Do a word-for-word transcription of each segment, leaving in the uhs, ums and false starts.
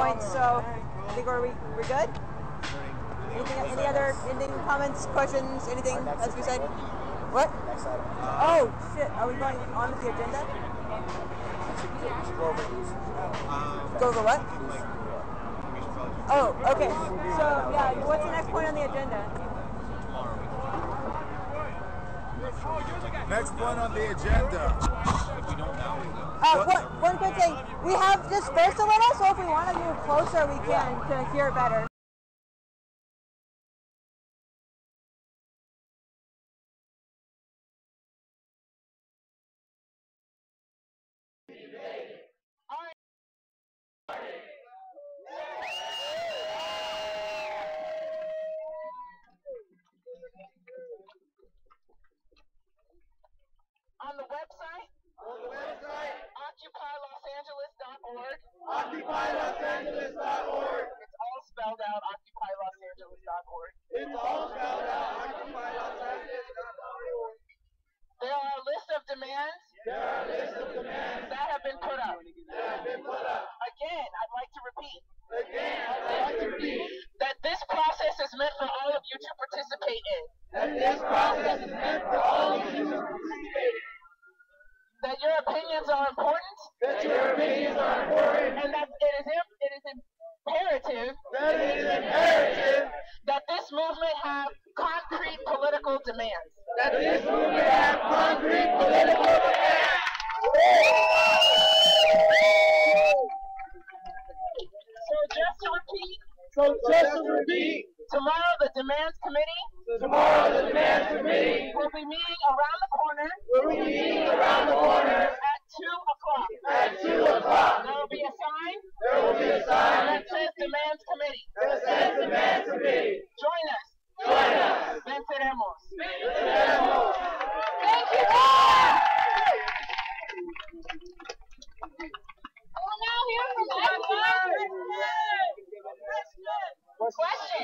points, so I think we're, we, we're good? Anything, any other ending comments, questions, anything, as we said? What? Oh, shit. Are we going on with the agenda? Go over what? Oh, okay. So, yeah, what's the next point on the agenda? Next point on the agenda. Uh, one, one quick thing. We have dispersed a little, so if we want to move closer, we can to hear better. On the website, on the website, occupy los angeles dot org. occupy los angeles dot org. It's all spelled out, occupy los angeles dot org. It's all spelled out, occupy los angeles dot org. There are a list of demands. There are a list of demands that have been put up. That have been put up. Again, I'd like to repeat. Again, I'd like to repeat. That this process is meant for all of you to participate in. That this process is meant for all of you to participate in. That your opinions are important. That your opinions are important. And that it is it is imperative. That it is imperative. That this movement have concrete political demands. That this movement have concrete political demands. So just to repeat. So just to repeat. Tomorrow the demands committee. Tomorrow the demands committee will be meeting around the corner. Will be meeting around the corner at two o'clock. At two o'clock. There will be a sign. There will be a sign that says demands committee. That says demands committee. Join us. Join us. Venceremos. Venceremos. Thank you. We'll now hear from Question.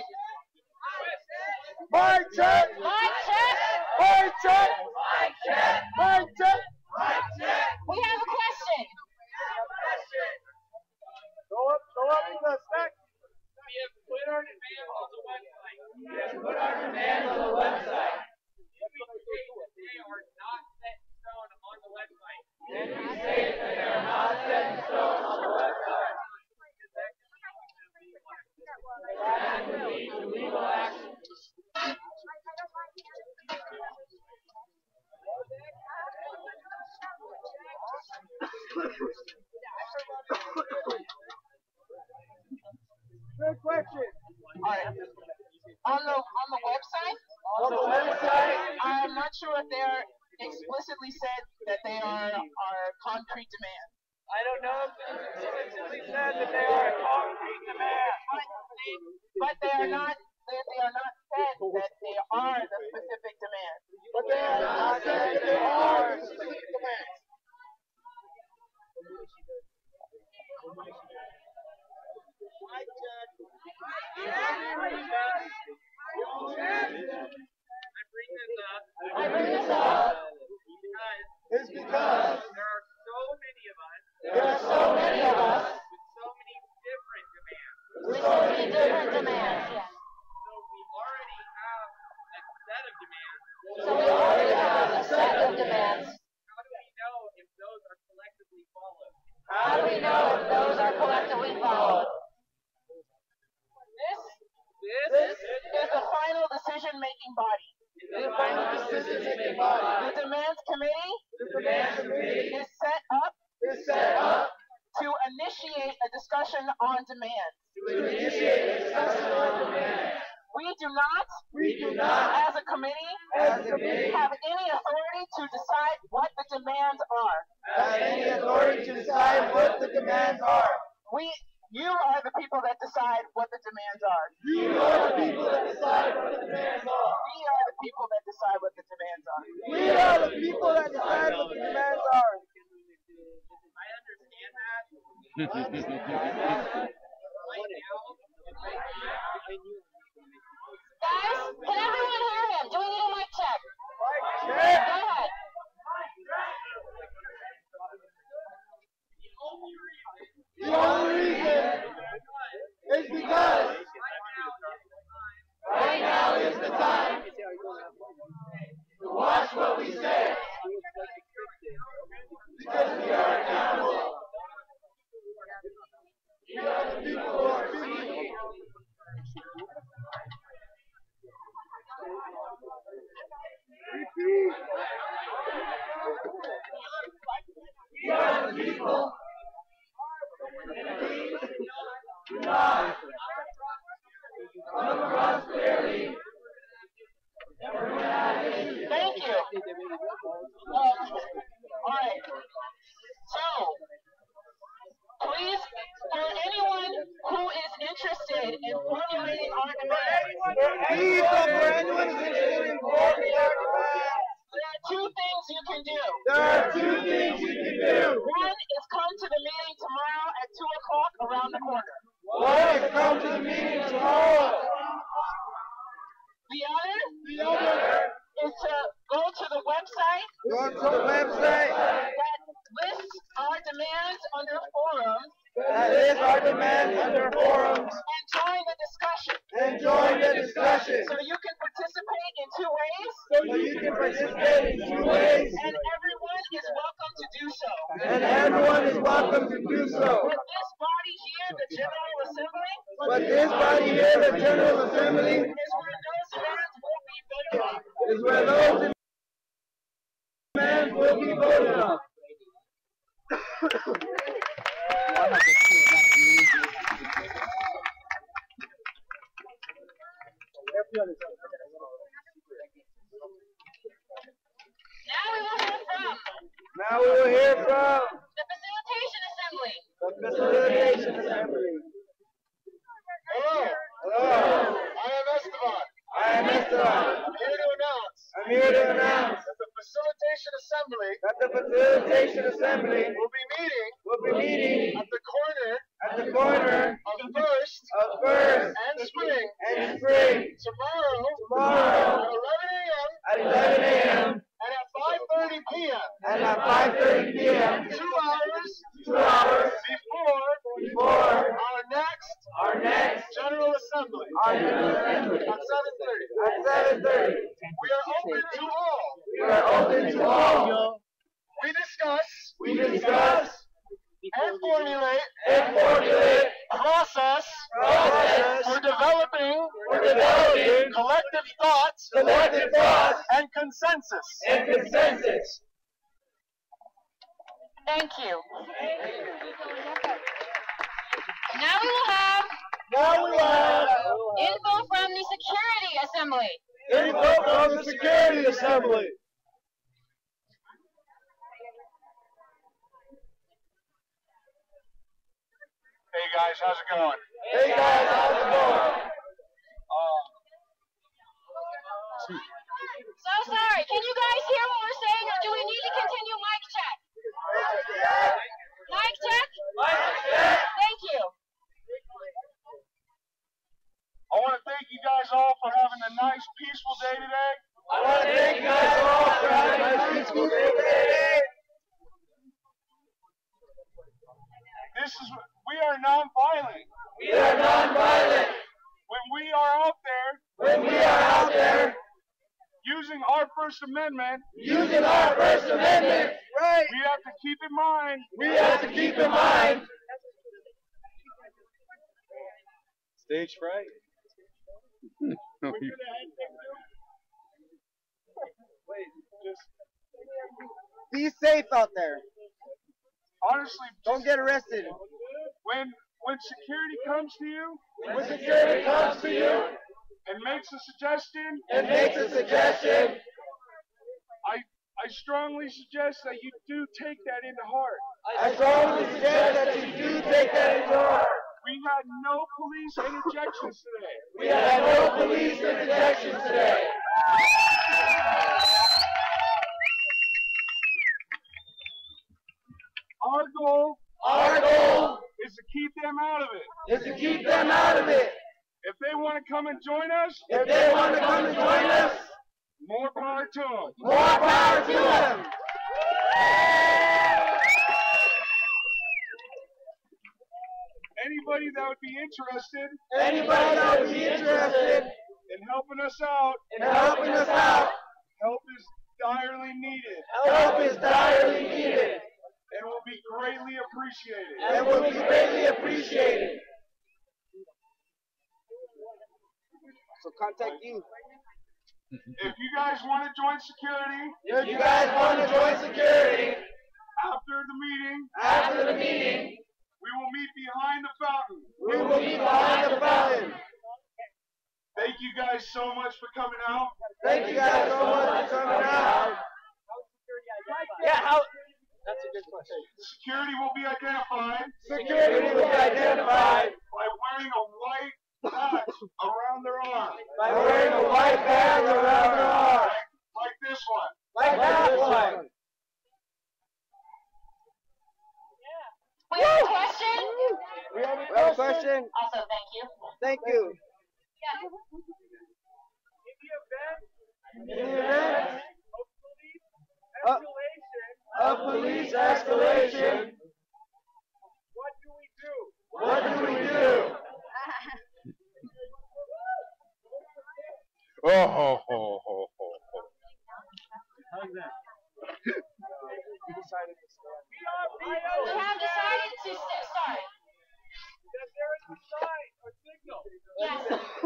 Mic check. Mic check. Mic check. Mic check. Mic check. Mic check. We have a question. Go up, go up in the stack. We have put our demands on the website. We have put our demands on the website. If we state that they are not set in stone on the website. If we state that they are not set in stone on the website. That would lead to legal action. Good question. All right. On the on the website. On the website. I'm not sure if they're explicitly said that they are are concrete demands. I don't know if it's explicitly said that they are a concrete demand. But they, but they are not. They, they are not said that they are the specific demands. But they are not said that they are specific demands. I bring this up because it's because there are so many of us. There are so many of us with so many different demands. With so many different demands. Yes. So we already have a set of demands. So we already have a set of demands. How do we know if those are collectively followed? How do we know if those are collectively followed? This, This, this is the final decision-making body. The final decision-making body. The demands committee, The demands committee is set up is set up to initiate a discussion on demands. to initiate a discussion on demands. We do not, We do not, as a committee, as a committee, have any authority to decide what the demands are. have any authority to decide what the demands are. We, you are the people that decide what the demands are. You are the people that decide what the demands are. We are the people that decide what the demands are. We are the people that decide what the demands are. I understand that. Right now, Guys, can everyone hear him? Do we need a mic check? Mic Go check. ahead. The only reason not. Come across clearly. Thank you. Um, all right. So, please, for anyone who is interested in formulating our demands, Please, for anyone who's interested in formulating our demands, there are two things you can do. there are two things you can do. One is come to the meeting tomorrow at two o'clock around the corner. One is come to the meeting tomorrow. The other The other, is to go to the website go to the website that lists our demands under forums that lists our demands under forums and join the discussion. and join the discussion. So you can participate in two ways, So you can participate in two ways, and everyone is welcome to do so. and everyone is welcome to do so. But this body here, the General Assembly, But this body here, the General Assembly, is where those demands will be voted on. is where those demands will be voted on. Now we will hear from Now we will hear from the Facilitation Assembly. the Facilitation Assembly. Hello. Hello, I am Esteban. I am Esteban. I'm here to announce I'm here to announce that the Facilitation Assembly that the Facilitation Assembly will be meeting will be meeting at the corner at the corner of First of First and Spring and Spring tomorrow, tomorrow at eleven a m at eleven a m and at five thirty p m and at five thirty p m Two hours two hours before before our next our next General Assembly our General Assembly at seven thirty. at seven thirty. We are open to all. We are open to all. We discuss We discuss and formulate and formulate process process for developing for developing collective thoughts collective thoughts and consensus. and consensus. Thank you. Now we will have Now we will have info from the Security Assembly. info from the Security Assembly. Hey guys, how's it going? Hey guys, how's it going? So sorry, can you guys hear what we're saying, or do we need to continue mic check? Mic check? Thank you. I want to thank you guys all for having a nice, peaceful day today. I want to thank you guys all for having a peaceful day today. This is, we are non-violent. We are non-violent. When we are out there When we are out there using our First Amendment, using our First Amendment, right, we have to keep in mind we have to keep in mind stage fright. be safe out there. Honestly, Don't get arrested. when when security comes to you When security comes to you and makes a suggestion, and makes a suggestion, I I strongly suggest that you do take that into heart. I strongly suggest that you do take that into heart. We had no police interjections today. We had no police interjections today. Our goal Our goal is to keep them out of it. is to keep them out of it. If they want to come and join us, If they want to come and join us, more power to them. more power to them. Anybody that would be interested Anybody that would be interested in helping us out, in helping us out, help is direly needed help is direly needed and will be greatly appreciated. and will be greatly appreciated. So contact you. If you guys want to join security If you guys want to join security after the meeting, after the meeting, we will meet behind the fountain. we will will be behind the fountain. Thank you guys so much for coming out. Thank you guys so much for coming out. Yeah, how? That's a good question. Security will be identified. Security will be identified by wearing a white patch around their arm. By wearing a white band around their arm. Like, like this one. Like that one. We have a question. We have a question. question. Also, thank you. Thank you. In the event, In the event of police escalation, of police escalation, what do we do? what do we do? Oh, ho, ho, ho, ho, ho. How's that? We decided to start. We have decided to start. That there is a sign or signal. Yes.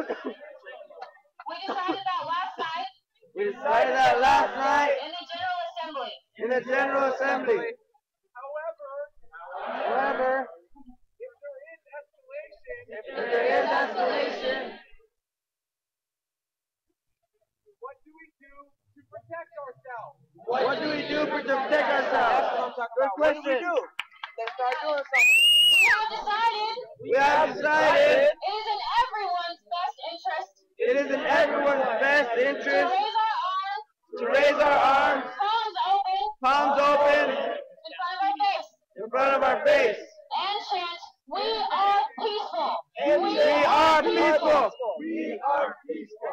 We decided that last night. We decided that last night In the General Assembly. in the General Assembly. However, However, if there is escalation, if there is escalation, what do we do to protect ourselves? what do we do for to protect ourselves? Good question. Then start doing something. We have decided. We have decided It is in everyone's best interest. it is in everyone's best To interest raise our arms. to raise our arms, Palms open. palms open, In front of our face. in front of our face. And chant. We are peaceful. And we are peaceful. We are peaceful.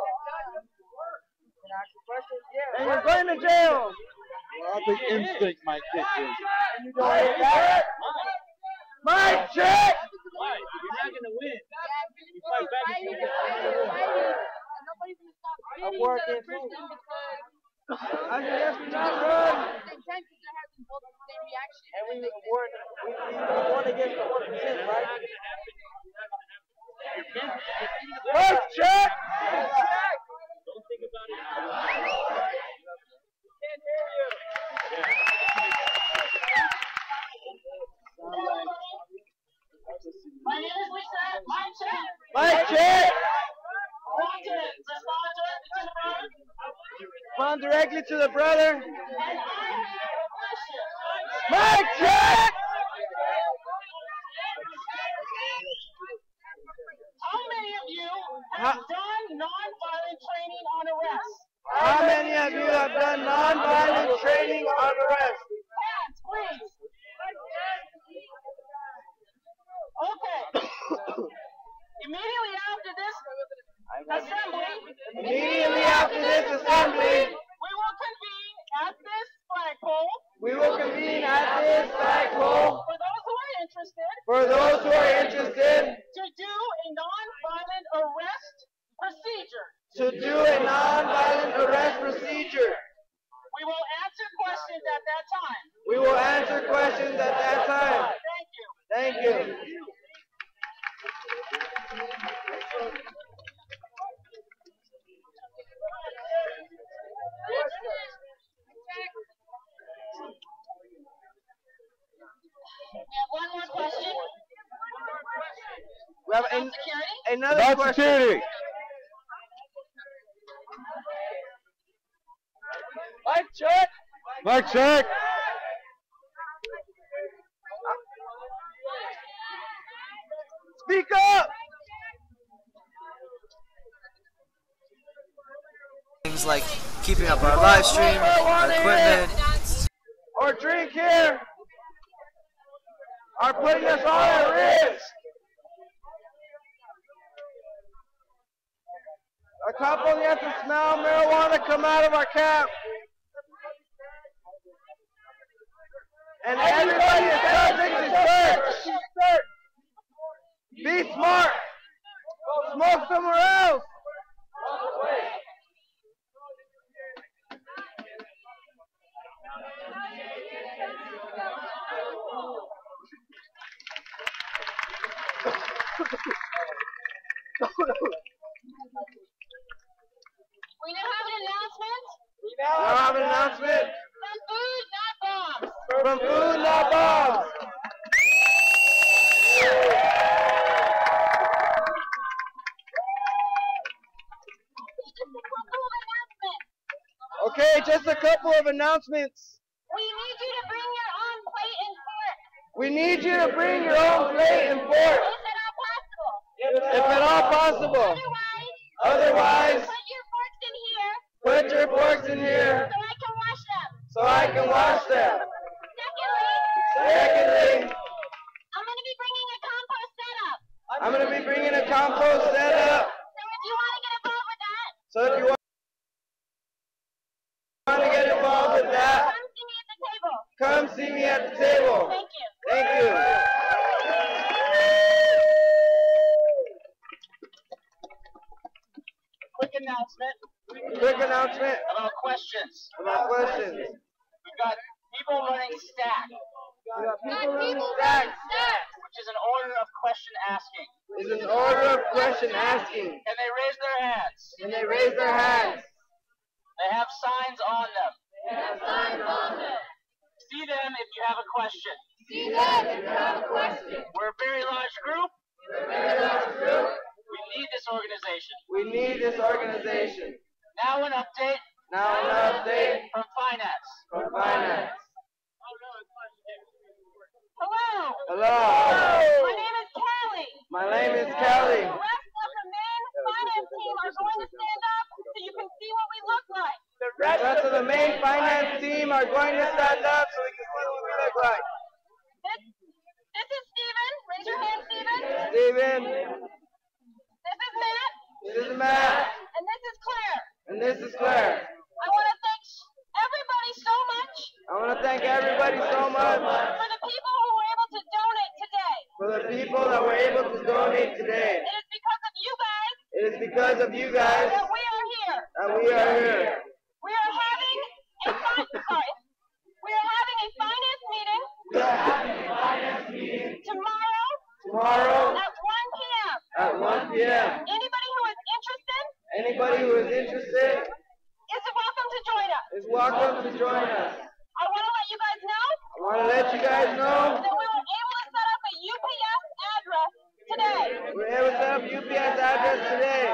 And you're going to jail. I think instinct might kick in. And you don't hit that. Mic check. Why? You're not gonna win. You fight back and you get I'm working too. I guess we not run. And we warn, we, we warn against the one percent, right? Mic check. Don't think about it. Can't hear you. My name is Lisa. My chat. Mic check. Want to respond directly to the brother? Respond directly to the brother. And I have a question. Mic check. How many of you How- have done non-violent training on arrest? How many of you have done non-violent training on arrest? Hands, please. Okay. Immediately after this assembly, Immediately after this assembly, we will convene at this flagpole. we will convene at this flagpole For those who are interested, for those who are interested to do a non-violent arrest procedure. to do a non-violent arrest procedure. We will answer questions at that time. We will answer questions at that time. Thank you. Thank you. We have one more question. We have About an, security. another About question. security. Mic check. Mic check. Speak up. Things like keeping up our live stream, our equipment. Or drink here are putting us all at risk. A couple yet to smell marijuana come out of our camp. And everybody is subject to search. Be smart. Smoke somewhere else. We now have an announcement. We now have an announcement. From food, not bombs. From food, not bombs. Okay, just a couple of announcements. We need you to bring your own plate and fork. We need you to bring your own plate and fork. If at all possible. If at all possible. Otherwise, Otherwise, put your forks in here put your forks in here so I can wash them. so I can wash them. Secondly, Secondly, I'm going to be bringing a compost setup. I'm going to be bringing a compost setup. So if you want to get involved with that, So if you want to get involved with that, come see me at the table. come see me at the table. Thank you. Thank you. Quick announcement Quick announcement about questions. about questions. We've got people learning stack, We got people learning stacks. which is an order of question asking. Is an order of question asking. And they raise their hands. And they raise their hands. They have signs on them. They have signs on them. See them if you have a question. See them if you have a question. We're a very large group. We're a very large group. We need this organization. We need this organization. Now an update Now an update from finance. from finance. Hello. Hello. My name is Callie. My name is Kelly. The rest of the main finance team are going to stand up so you can see what we look like. The rest of the main finance team are going to stand up so we can see what we look like. This, this is Steven. Raise your hand, Steven. Steven. This is Matt. This is Matt. And this is Claire. And this is Claire. I want to thank everybody so much I want to thank everybody so much for the people who were able to donate today. for the people that were able to donate today. It is because of you guys It is because of you guys that we are here. that we are here. We are having a fi- sorry. We are having a finance meeting We are having a finance meeting tomorrow tomorrow at one p m at one p m Anybody who is interested Anybody who is interested is welcome to join us. is welcome to join us. I want to let you guys know I want to let you guys know that we were able to set up a U P S address today. we're able to set up U P S address today.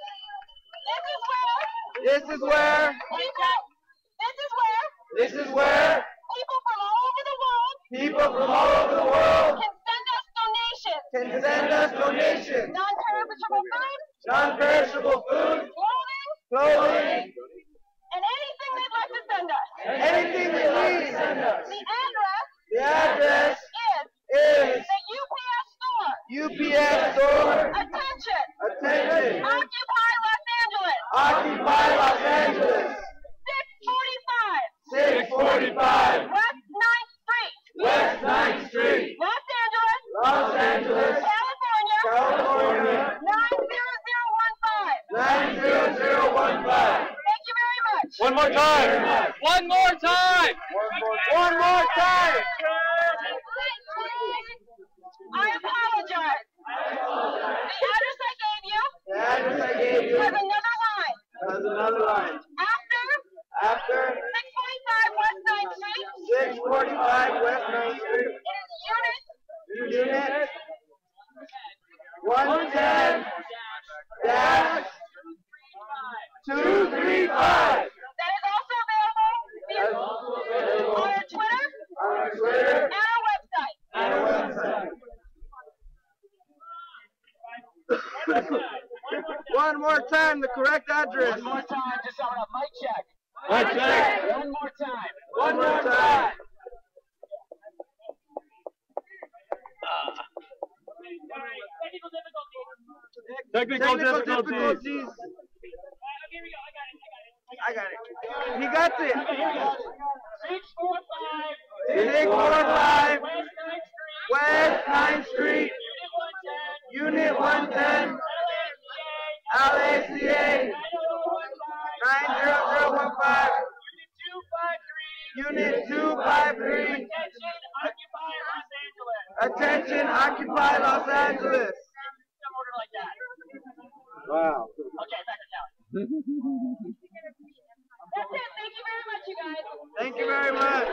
This is where This is where people. This is where this is where people from all over the world people from all over the world can send us donations. can send us donations, Non-perishable food, non-perishable food, clothing, clothing, and anything they'd like to send us. anything they need. Send us. The address The address is is the U P S store. U P S store. Attention! Attention. Occupy Los Angeles. Occupy Los Angeles. six forty-five six forty-five West ninth Street. West ninth Street, Los Angeles, Los Angeles, California. California, nine zero zero one five. nine zero zero one five. Thank you very much. One more time. One more time. One more time. I apologize. The address I gave you The address I gave you has another line. has another line. After After six forty-five West ninth Street, six forty-five West ninth Street, it is unit unit one ten dash two three five. that is also available via That's also available on our Twitter on our Twitter and our website. and our website. One more time, the correct address. One more time, just on a mic check. Mic check. One more time. One more time. Technical Technical difficulties. difficulties. I got it. He got it. Six four five. six forty-five West ninth West ninth Street, Street. Unit one ten, L A C A, nine zero zero one five, Unit two five three. Attention, occupy Los Angeles. Some order like that. Wow. Okay, back to Callie. That's it. Thank you very much, you guys. Thank you very much.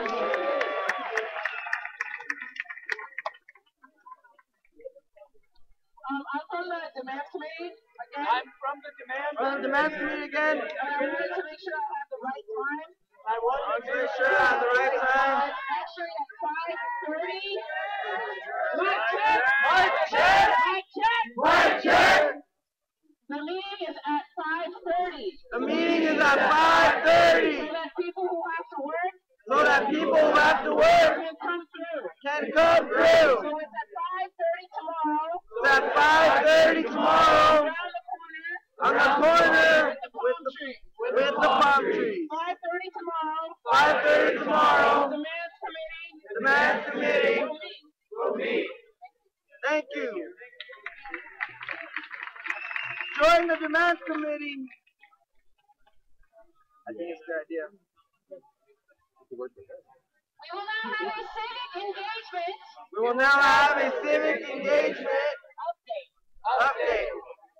Um, I'm from the demand committee. Again. I'm from the demand. From the demand committee again. And I wanted to make sure I have the right time. I want to make sure at the right time. Actually at five thirty. Mic check! Mic check! Mic check! Mic check! The meeting is at five thirty. The meeting is at five thirty. So that people who have to work. So that people who have to work Can come through. can come through. So it's at five thirty tomorrow. It's at five thirty tomorrow. Around the corner. On the corner With the palm tree. with the palm trees. five thirty tomorrow. five thirty tomorrow. The man's committee. The man's committee will meet. will meet. Thank you. Join the demands committee. I think it's a good idea. We will now have a civic engagement. We will now have a civic engagement Update. update.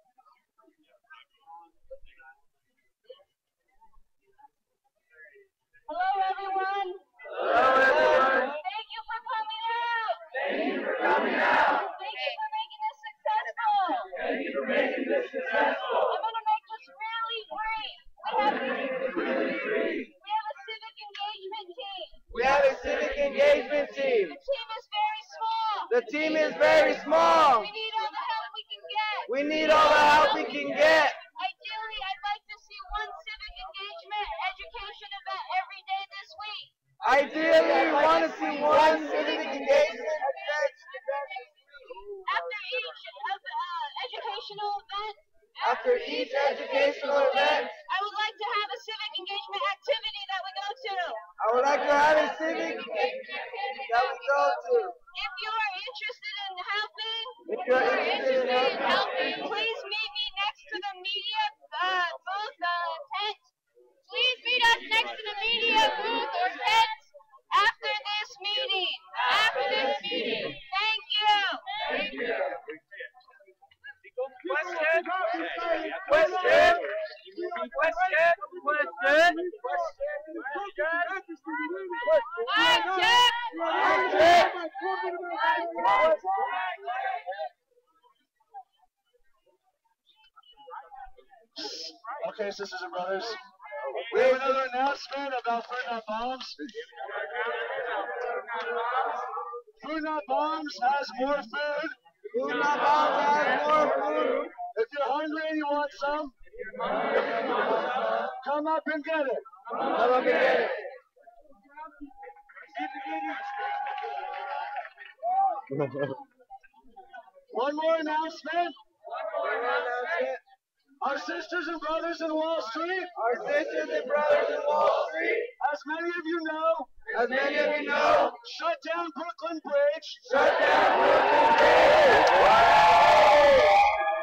Hello, everyone. Hello, everyone. Thank you for coming out. Thank you for coming out. Thank you for making this successful. Thank you for making this successful. I'm going to make this really brief. We have, we have a civic engagement team. We have a civic engagement team. The team is very small. The team is very small. We need all the help we can get. We need all the help we can get. Ideally, I'd like to see one civic engagement education event every day this week. Ideally, we want to see one civic engagement event After each of the uh, educational event, after each educational event. I would like to have a civic engagement activity that we go to. I would like to have a civic activity that we go to. If you are interested in helping, If you're interested in helping, please meet me next to the media uh, booth uh, tent. Please meet us next to the media booth or tent after this meeting. After this meeting. Thank you. Thank you. Question? Question? Question? Question? Mic check. Mic check. Okay, sisters and brothers. We have another announcement about Food Not Bombs. Food Not Bombs has more food. Food Not Bombs has more food. If you're hungry and you want some, come up and get it. Come up and get it. One more announcement. Our sisters and brothers in Wall Street, Our sisters and brothers in Wall Street, as many of you know, as many of you know, shut down Brooklyn Bridge. shut down Brooklyn Bridge.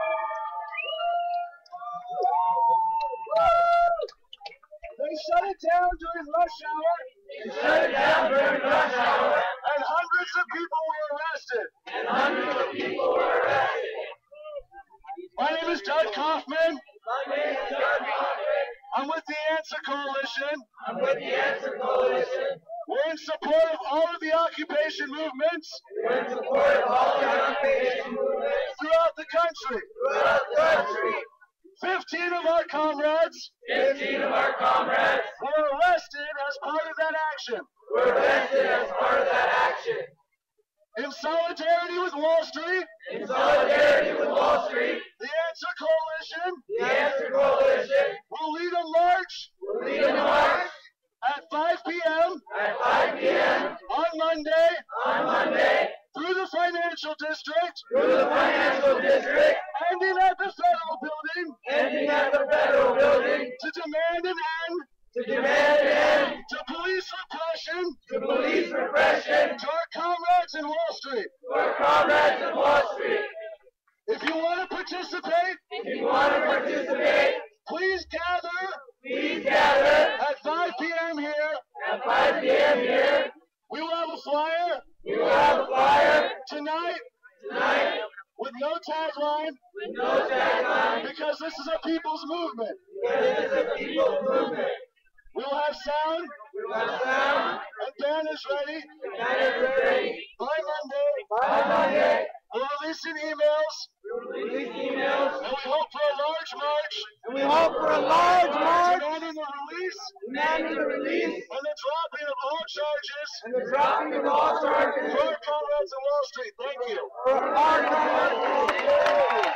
They shut it down during rush hour, Shut it down during rush hour, and hundreds of people were arrested. and hundreds of people were arrested. My name is Doug Kaufman. My name is Doug Kaufman. I'm with the Answer Coalition. I'm with the Answer Coalition. We're in support of all of the occupation movements We're in support of all the occupation movements throughout the country. throughout the country. Fifteen of our comrades Fifteen of our comrades were arrested as part of that action. were arrested as part of that action. In solidarity with Wall Street, In solidarity with Wall Street, the Answer Coalition the Answer Coalition will lead a march will lead a march at five p m at five p m on Monday on Monday through the financial district, through the financial district, ending at the federal building ending at the federal building to demand an end to demand an end to police repression to police repression to our comrades in Wall Street. to our comrades in Wall Street. If you want to participate, If you want to participate, please gather please gather at five p m here. at five p m here. We will have a flyer We will have a flyer tonight tonight with no tagline with no tagline because this is a people's movement. because this is a people's movement. We will have sound We will have sound and banners ready that is ready by Monday. by Monday. We're releasing emails We will release emails and we hope for a large march and we hope for a large march demanding the release demanding the release and the dropping of all charges and the dropping of all charges for our comrades in Wall Street. Thank you. for our comrades.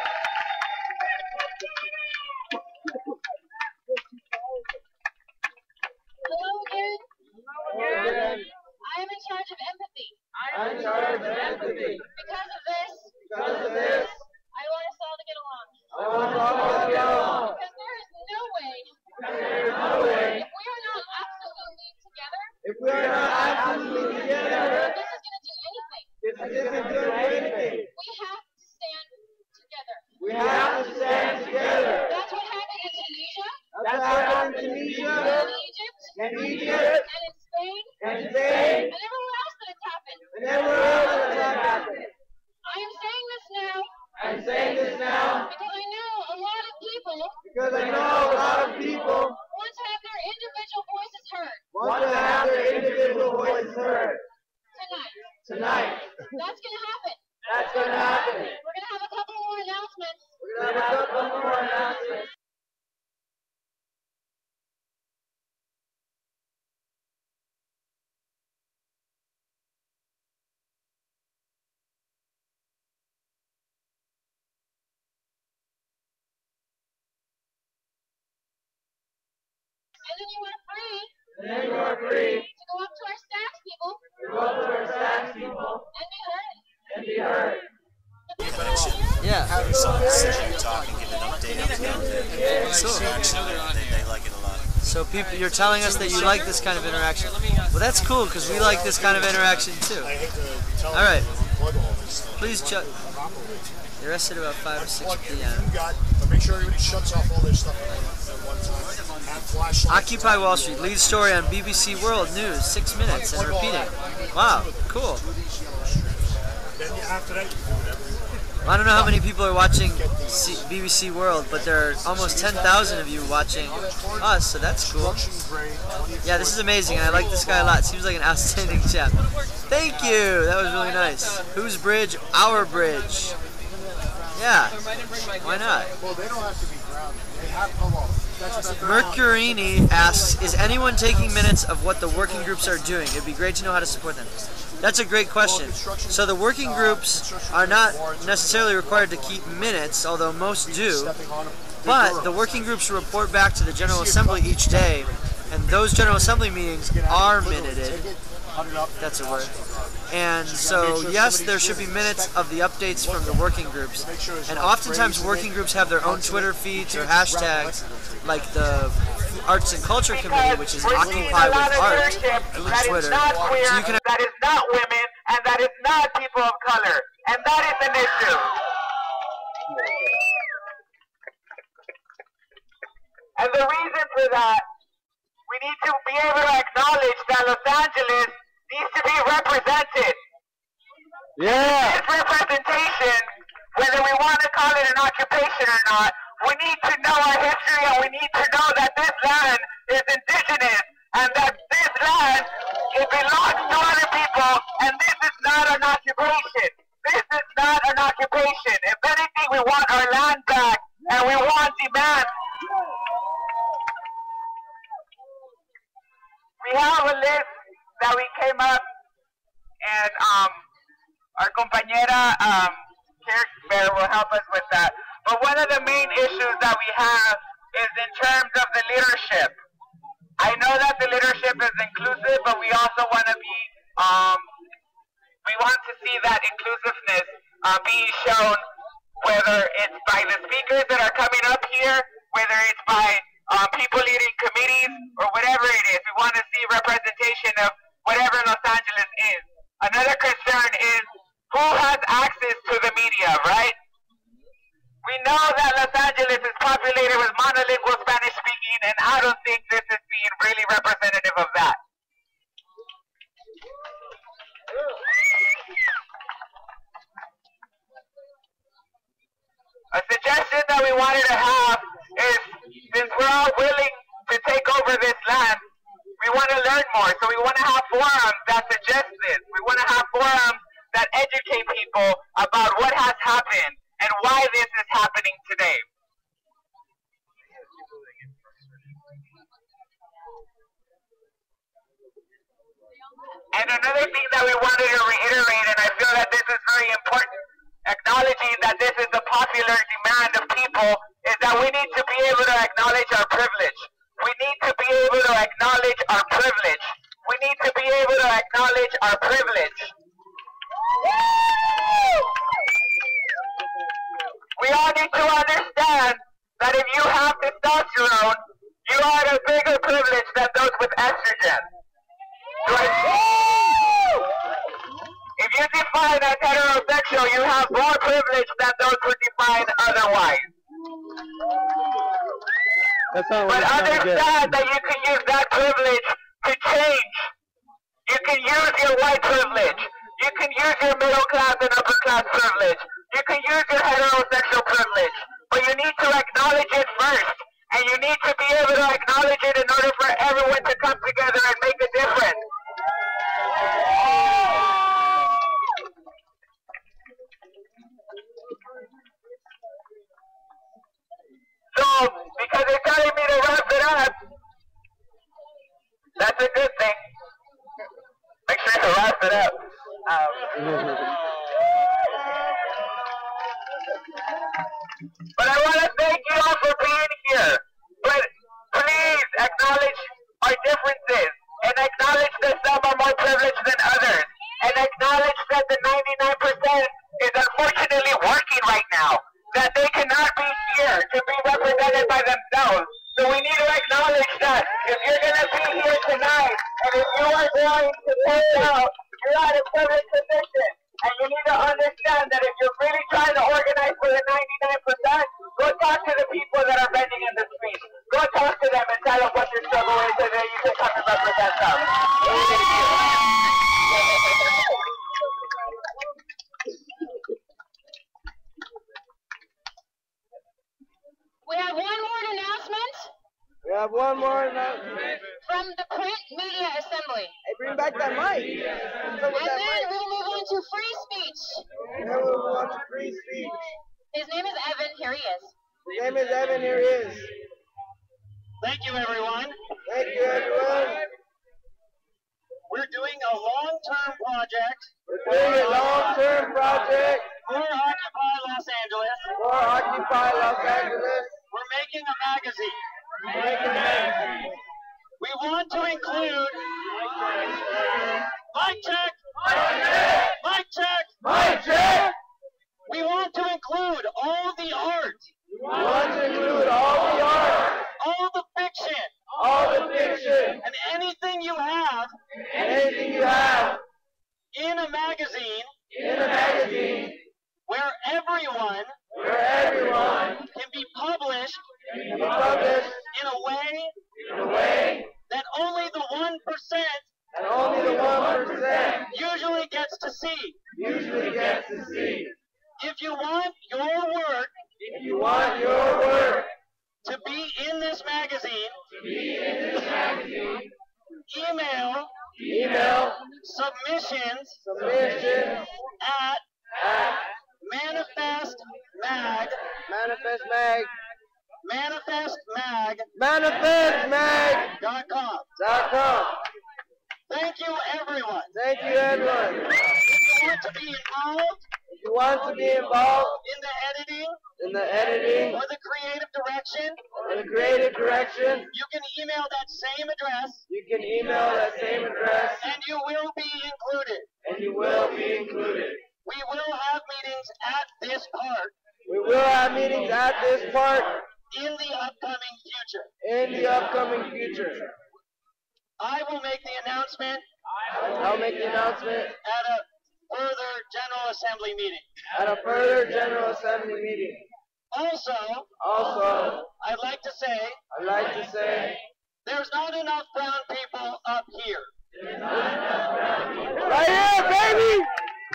Hello again. Again, I am in charge of empathy. I'm in charge of empathy. Because of this, Because of this, I want us all to get along. I want us all to get along. Because there is no way, There is no way, if we are not absolutely together, if we are not absolutely together, this is going to do anything. this isn't doing anything. We have to stand together. We have to stand together. That's what happened in Tunisia, That's what happened in Tunisia, and Egypt, and Egypt, and in Spain, and Spain, and everywhere else that it's happened. and everywhere else that has happened. I am saying this now I'm saying this now because I know a lot of people because I know a lot of people want to have their individual voices heard want to have their individual voices heard tonight. tonight. That's going to happen. That's going to happen. We're going to have a couple more announcements. We're going to have a couple more announcements. And then you are free And then you are free to go up to our staff people to go up to our staff people and be heard. and be heard. The people that are here, Yeah. Having someone sit and talk and get an update every now and then. Cool. They, they like it a lot. So people, you're telling us that you like this kind of interaction. Well, that's cool because we like this kind of interaction too. I hate to tell All right. them plug all this stuff. Please check. You're arrested about five or six p m You got, but make sure everybody shuts off all their stuff at one time. Have flashlights. Occupy Wall Street, lead story on B B C World News, six minutes and repeating. Wow, cool. Then after that, you can do whatever you want. Well, I don't know how many people are watching C B B C World, but there are almost ten thousand of you watching us, so that's cool. Yeah, this is amazing, and I like this guy a lot. Seems like an outstanding chap. Thank you! That was really nice. Whose bridge? Our bridge. Yeah, why not? Well, they don't have to be grounded. They have to come off. Mercurini asks, is anyone taking minutes of what the working groups are doing? It'd be great to know how to support them. That's a great question. So the working groups are not necessarily required to keep minutes, although most do, but the working groups report back to the General Assembly each day, and those General Assembly meetings are minuted. That's a word. And so, yes, there should be minutes of the updates from the working groups. And oftentimes working groups have their own Twitter feeds or hashtags, like the Arts and Culture Committee, which is Occupy with Art on Twitter. So you can that is not women, and that is not people of color. And that is an issue. And the reason for that, we need to be able to acknowledge that Los Angeles needs to be represented. Yeah. This representation, whether we want to call it an occupation or not, we need to know our history, and we need to know that this land is indigenous, and that this land, it belongs to other people, and this is not an occupation. This is not an occupation. If anything, we want our land back, and we want demands. We have a list that we came up, and um, our compañera um, Kirk will help us with that. But one of the main issues that we have is in terms of the leadership. I know that the leadership is inclusive, but we also want to be, um, we want to see that inclusiveness uh, being shown, whether it's by the speakers that are coming up here, whether it's by um, people leading committees, or whatever it is. We want to see representation of whatever Los Angeles is. Another concern is who has access to the media, right? We know that Los Angeles is populated with monolingual Spanish speaking, and I don't think this is being really representative of that. A suggestion that we wanted to have is, since we're all willing to take over this land, we want to learn more. So we want to have forums that suggest this. We want to have forums that educate people about what has happened and why this is happening today. And another thing that we wanted to reiterate, and I feel that this is very important, acknowledging that this is a popular demand of people, is that we need to be able to acknowledge our privilege. We need to be able to acknowledge our privilege. We need to be able to acknowledge our privilege. We all need to understand that if you have testosterone, you are a bigger privilege than those with estrogen. If you define as heterosexual, you have more privilege than those who define otherwise. That's not But understand that you can use that privilege to change. You can use your white privilege. You can use your middle class and upper class privilege. You can use your heterosexual privilege. But you need to acknowledge it first. And you need to be able to acknowledge it in order for everyone to come together and make a difference. So, because they're telling me to wrap it up, that's a good thing. Make sure to wrap it up. Um, but I want to thank you all for being here. But please acknowledge our differences and acknowledge that some are more privileged than others. And acknowledge that the ninety-nine percent is unfortunately working right now. That they cannot be here to be represented by themselves. So we need to acknowledge that if you're going to be here tonight, and if you are going to point out, you're at a privileged position. And you need to understand that if you're really trying to organize for the ninety-nine percent, go talk to the people that are bending in the street. Go talk to them and tell them what your struggle is so that you can come and represent them. We have one more announcement. We have one more announcement. From the Print Media Assembly. Hey, bring back that mic. And then we'll move on to free speech. And then we'll move on to free speech. His name is Evan. Here he is. His name is Evan. Here he is. Thank you, everyone. Thank you, everyone. We're doing a long-term project. We're doing a long-term project for Occupy Los Angeles. For Occupy Los Angeles. We're making a magazine. We're making a magazine. We want to include mic check, mic check, mic check. We want to include all the art. We want to include all the art, all the fiction, all the fiction, and anything you have, and anything you have in a magazine, in a magazine, where everyone, where everyone can be published, can be published in a way, in a way that only the one percent, and only the one percent usually gets to see. Usually gets to see. If you want your work, if you want your work to be in this magazine, to be in this magazine, email, email submissions, submissions at, at manifest mag, manifest mag, manifest mag, manifest mag dot com. Dot com. Thank you, everyone. Thank you, everyone. If you want to be involved, if you want to be involved in the editing, in the editing, or the creative direction, or the creative direction, you can email that same address. You can email that same address, and you will be included. And you will be included. We will have meetings at this part. We will have meetings at this part in the upcoming future. In the upcoming future. I will make the announcement. I'll make the announcement at a further General Assembly meeting. At a further General Assembly meeting. Also, also, I'd like to say, I'd like to say, there's not enough brown people up here. There's not enough brown people. Right here, baby!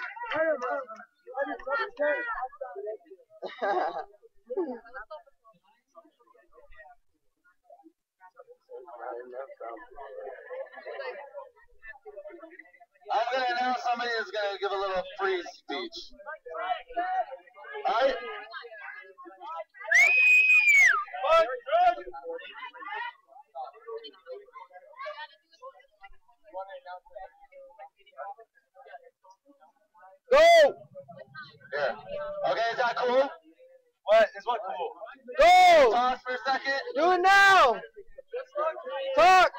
I'm going to announce somebody is going to give a little free speech. All right? Go! Yeah. Okay, is that cool? What? Is what cool? Go! Pause for a second. Do it now! Talk!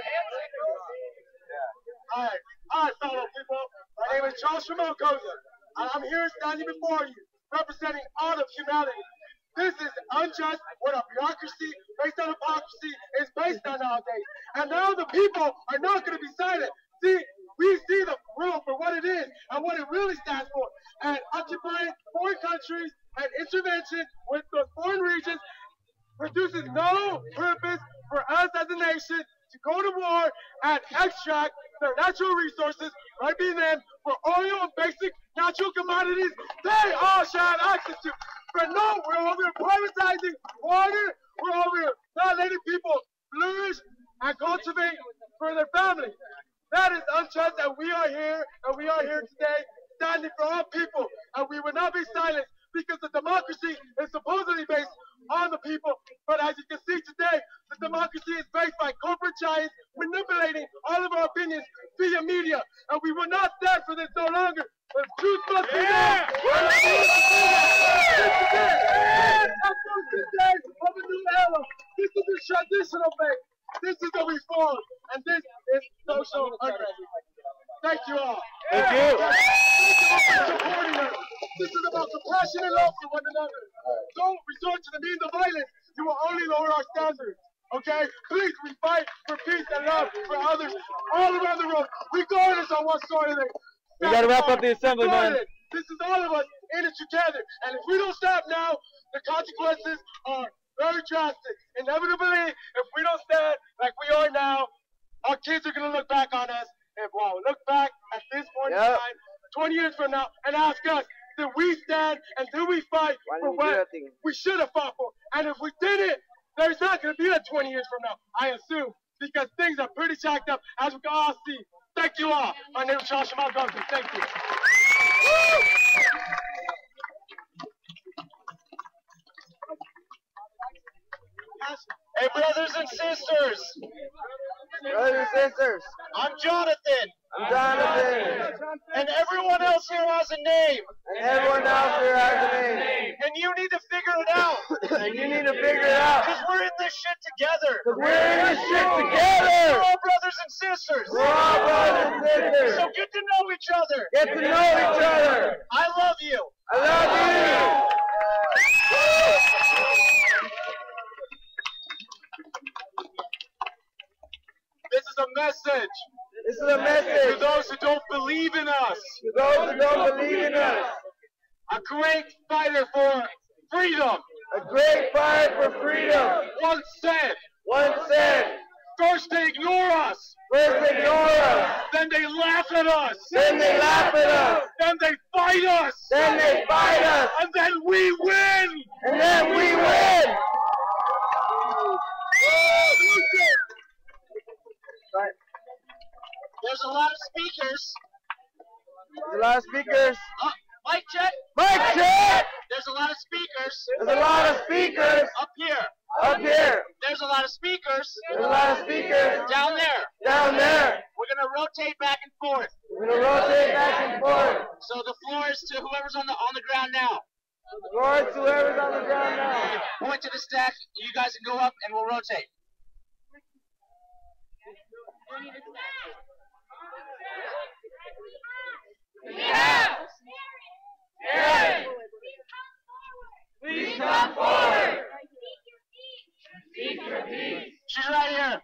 Alright, alright, fellow people. My name is Charles Tramoncosa. I'm here standing before you, representing all of humanity. This is unjust what a bureaucracy based on hypocrisy is based on nowadays. And now the people are not going to be silent. See, we see the world for what it is and what it really stands for. And occupying foreign countries and intervention with the foreign regions produces no purpose for us as a nation to go to war and extract their natural resources, right being them, for oil and basic natural commodities they all should have access to. But no, we're over here privatizing water, we're over here not letting people flourish and cultivate for their families. That is unjust, and we are here, and we are here today standing for all people, and we will not be silenced because the democracy is supposedly based on the people, but as you can see today, the democracy is based by corporate giants manipulating all of our opinions via media, and we will not stand for this no longer. The truth must be there. Of a new era. This is a traditional phase. This is a reform, and this is social unrest. Thank you all. Thank you. Thank you all for supporting us. This is about compassionate love for one another. Don't resort to the means of violence. You will only lower our standards. Okay? Please, we fight for peace and love for others all around the world, regardless on what side of it. We gotta wrap up the assembly, man. This is all of us in it together. And if we don't stop now, the consequences are very drastic. Inevitably, if we don't stand like we are now, our kids are going to look back on us and wow, look back at this point Yep. in time, twenty years from now, and ask us, did we stand and did we fight Why for didn't you do what that thing? we should have fought for? And if we didn't, there's not going to be a twenty years from now, I assume, because things are pretty jacked up, as we can all see. Thank you all. My name is Charles Tramoncosa. Thank you. Hey, brothers and sisters. Brothers and sisters, I'm Jonathan. I'm Jonathan. And everyone else here has a name. And everyone else here has a name. And you need to figure it out. And you need to figure it out. Because we're in this shit together. Because we're in this shit We're together. all brothers and sisters. We're all brothers and sisters. So get to know each other. Get to know each other. I love you. I love you. This is a message This is a to message those who don't believe in us. to those who don't believe in us. A great fighter for freedom A great fight for freedom. once said, One said, first they ignore us, first they ignore us, then they laugh at us, then they laugh at us, then they fight us, then they fight us, and then we win. and then we win. Right. There's a lot of speakers. There's a lot of speakers. Uh, mic check. Mic check. There's a lot of speakers There's a lot of speakers up here. up here. There's a lot of speakers There's a lot of speakers down there. down there. We're gonna rotate back and forth. We're gonna rotate back and forth. So the floor is to whoever's on the on the ground now. Lord, to whoever's on the ground now. Point to the stack. You guys can go up and we'll rotate. Yeah. Yeah. Please come forward. Seek your peace. She's right here.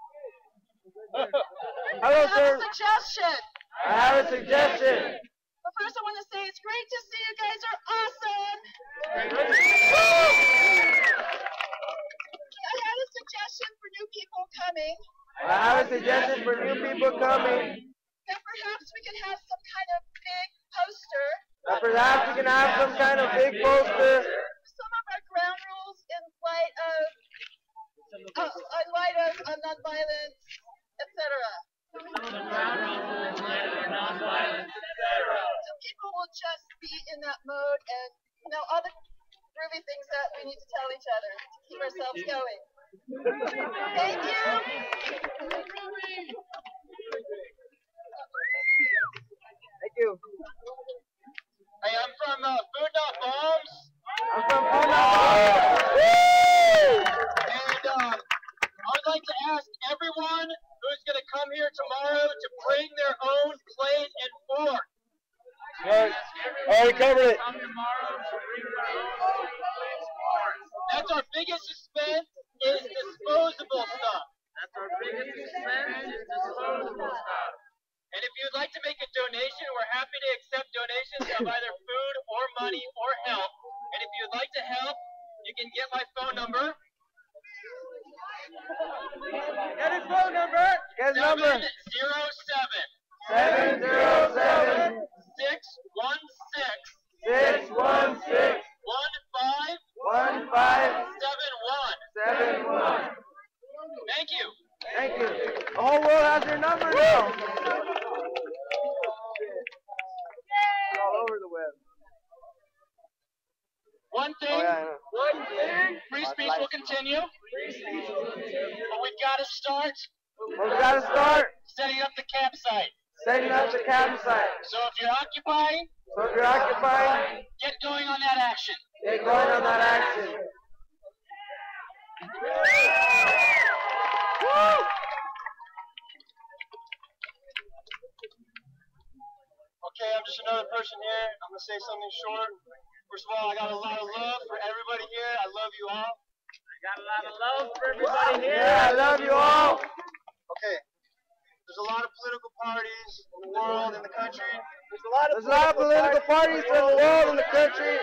Hello, sir. Suggestion. I have a suggestion. But first, I want to say it's great to see you guys are awesome. I had a suggestion for new people coming. I have a suggestion for new people coming. That perhaps we can have some kind of big poster. That perhaps we can have some kind of big poster. Some of our ground rules in light of, uh, in light of uh, nonviolence, et cetera. So people will just be in that mode and, you know, all the groovy things that we need to tell each other to keep ourselves going. Thank you. Thank you. from uh, Food Not Bombs. I'm from Food Not Bombs. And uh, I would like to ask everyone who's going to come here tomorrow to bring their own plate and fork. Alright, already covered it. That's our biggest expense is disposable stuff. That's our biggest expense is disposable stuff. And if you'd like to make a donation, we're happy to accept donations of either food or money or help. And if you'd like to help, you can get my phone number. Get his phone number. Get his number. seven zero seven. Seven zero seven. Six one six. Six one six. One five. One five. Seven one. Seven one. Thank you. Thank you. The whole world has your number now. All over the web. One thing, Oh, yeah, I know. one thing, free speech will continue, but we've got to start Well, we gotta start setting up the campsite. setting up the campsite. So if you're occupying, So if you're occupying, get going on that action. get going on that action. Okay, I'm just another person here. I'm going to say something short. First of all, I got a lot of love for everybody here. I love you all. I got a lot of love for everybody here. Yeah, I love you all. Okay, there's a lot of political parties in the world, in the country. There's a lot of, There's a lot of political parties in the world, in the country.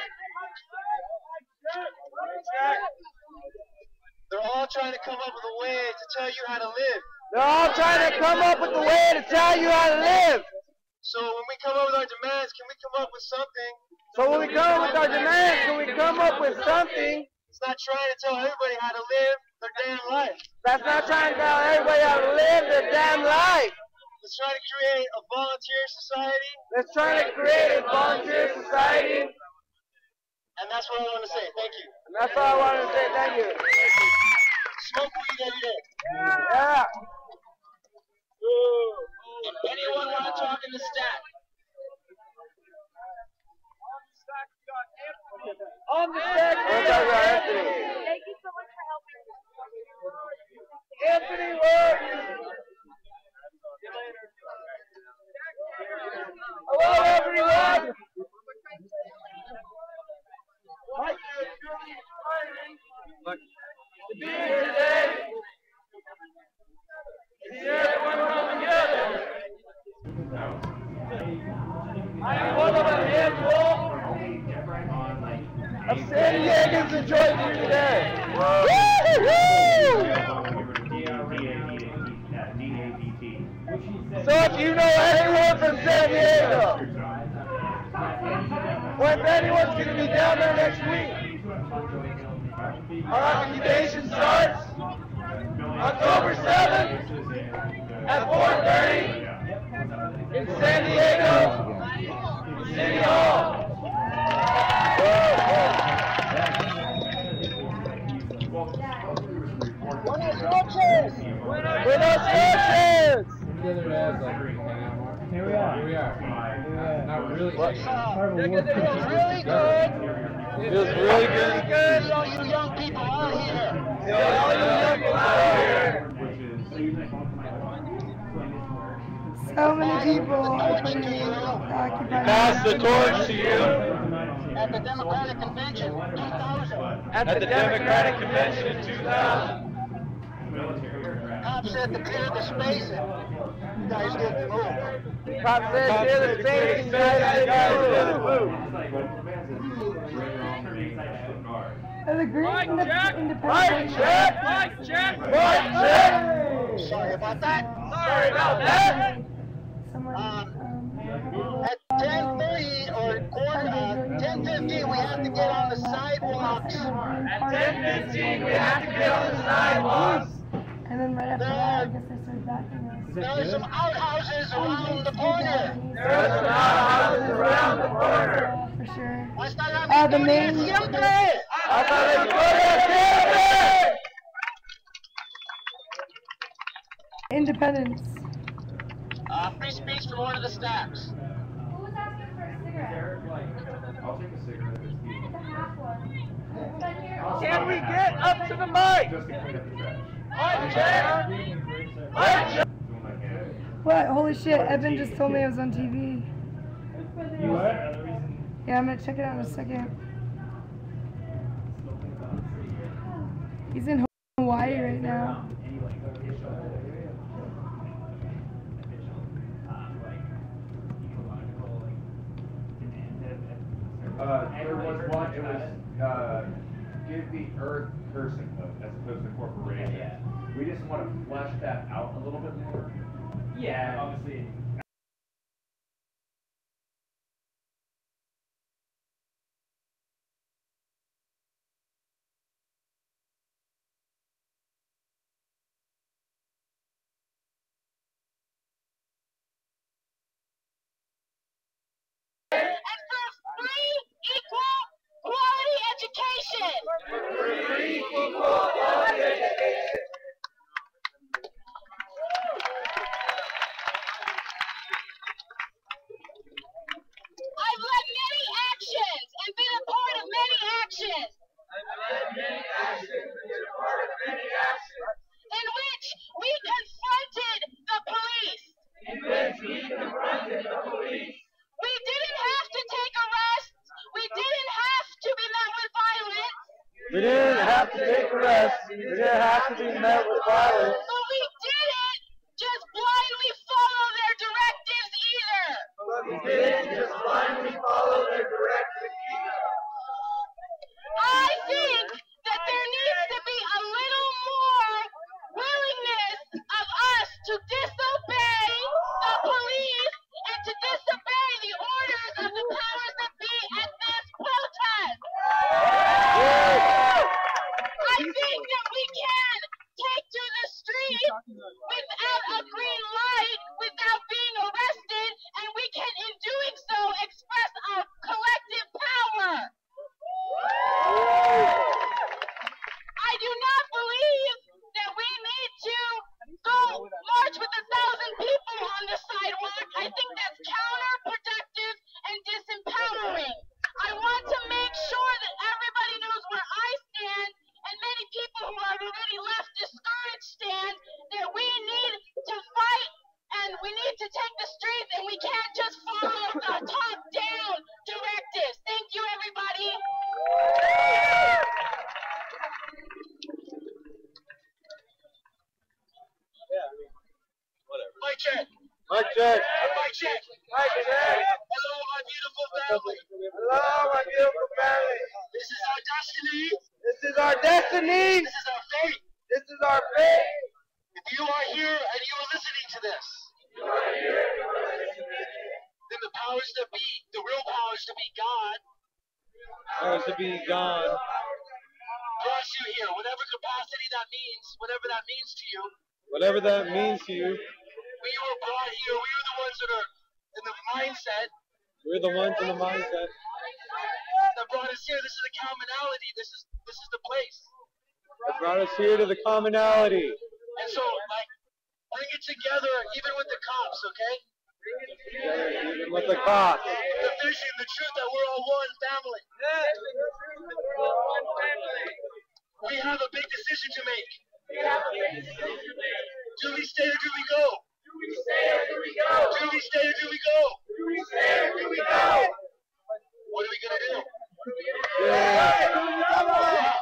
They're all trying to come up with a way to tell you how to live. They're all trying to come up with a way to tell you how to live. So when we come up with our demands, can we come up with something? So when we come up with our demands, can we come up with something It's not trying to tell everybody how to live their damn life. that's not trying to tell everybody how to live their damn life? Let's try to create a volunteer society. Let's try to create a volunteer society. And that's what I want to say. Thank you. And that's all I wanted to say. Thank you. Smoke weed every day. Yeah. If anyone want to talk in the stack? On the stack. We're talking about Anthony. Thank you so much for helping. Anthony, look. Hello, everyone. To be here today. To see everyone come together. I am one of a handful of San Diegans that joined here today. So if you know anyone from San Diego, or if anyone's going to be down there next week, our occupation starts October seventh at four thirty in San Diego City Hall. Buenas noches! Buenas noches! Here we are. Here we are. Not really. It feels really good. It feels really good. good. All you young people out here. All you young people out here. So many people occupying. Pass the torch to you. At the Democratic Convention in two thousand. At the Democratic Convention in two thousand. Cops said to clear the space and you guys didn't move. Cops said clear the space and you guys didn't move. And the green Mike, check! independent. Mike, check! Mike, check! Mike, check! Sorry about that. Sorry about that. Someone, um, At ten thirty or quarter, uh, ten fifteen, we have to get on the sidewalks. At ten fifteen, we have to get on the sidewalks. and then right after that, I guess they started backing us. There's some outhouses around the corner. There's some outhouses around the corner. Yeah, for sure. Hasta la Uh, the victoria main- siempre. Hasta la victoria siempre. Independence. Uh, free speech from one of the staffs. Who was asking for a cigarette? I'll take a cigarette. Can we get up to the mic? Just to clean up the trash. Mic check! Mic check! What? Holy shit, Evan just told me I was on T V. You what? Yeah, I'm gonna check it out in a second. He's in Hawaii right now. Uh, there was one, it was, uh, give the earth personhood as opposed to corporation. Yeah. We just want to flesh that out a little bit more. Yeah, obviously. We didn't have to take arrests. We didn't have to be met with violence. But we didn't just blindly follow their directives either. But we didn't just blindly follow their directives either. I think that there needs to be a little more willingness of us to disobey the police and to disobey the orders of the powers that be at this protest. I think that we can take to the street without a green light, without being arrested, and we can, in doing so, express our collective power. I do not believe that we need to go march with a thousand people on the sidewalk. I think that's counterproductive and disempowering. I want to make sure that everybody knows where I stand, and many people who are already left discouraged stand, that we need to fight and we need to take the streets, and we can't just follow the top-down directives. Thank you, everybody. Mic check. Mic check. Mic check. Mic check. Hello, my beautiful family. Hello, my beautiful family. This is our destiny. This is our destiny. This is our fate. This is our fate. If you are here and you are listening to this, then the powers that be, the real powers to be God, Powers to be gone. brought you here, whatever capacity that means, whatever that means to you. Whatever that means to you. We were brought here. We are the ones that are in the mindset. We're the ones in the mindset. That brought us here. This is the commonality. This is this is the place. That brought us here to the commonality. And so, like, bring it together, even with the cops, okay? Even with the cops. The vision, the truth that we're all one family. We have a big decision to make. Do we stay or do we go? Do we stay or do we go? Do we stay or do we go? Do we stay or do we go? What are we gonna do? Yeah.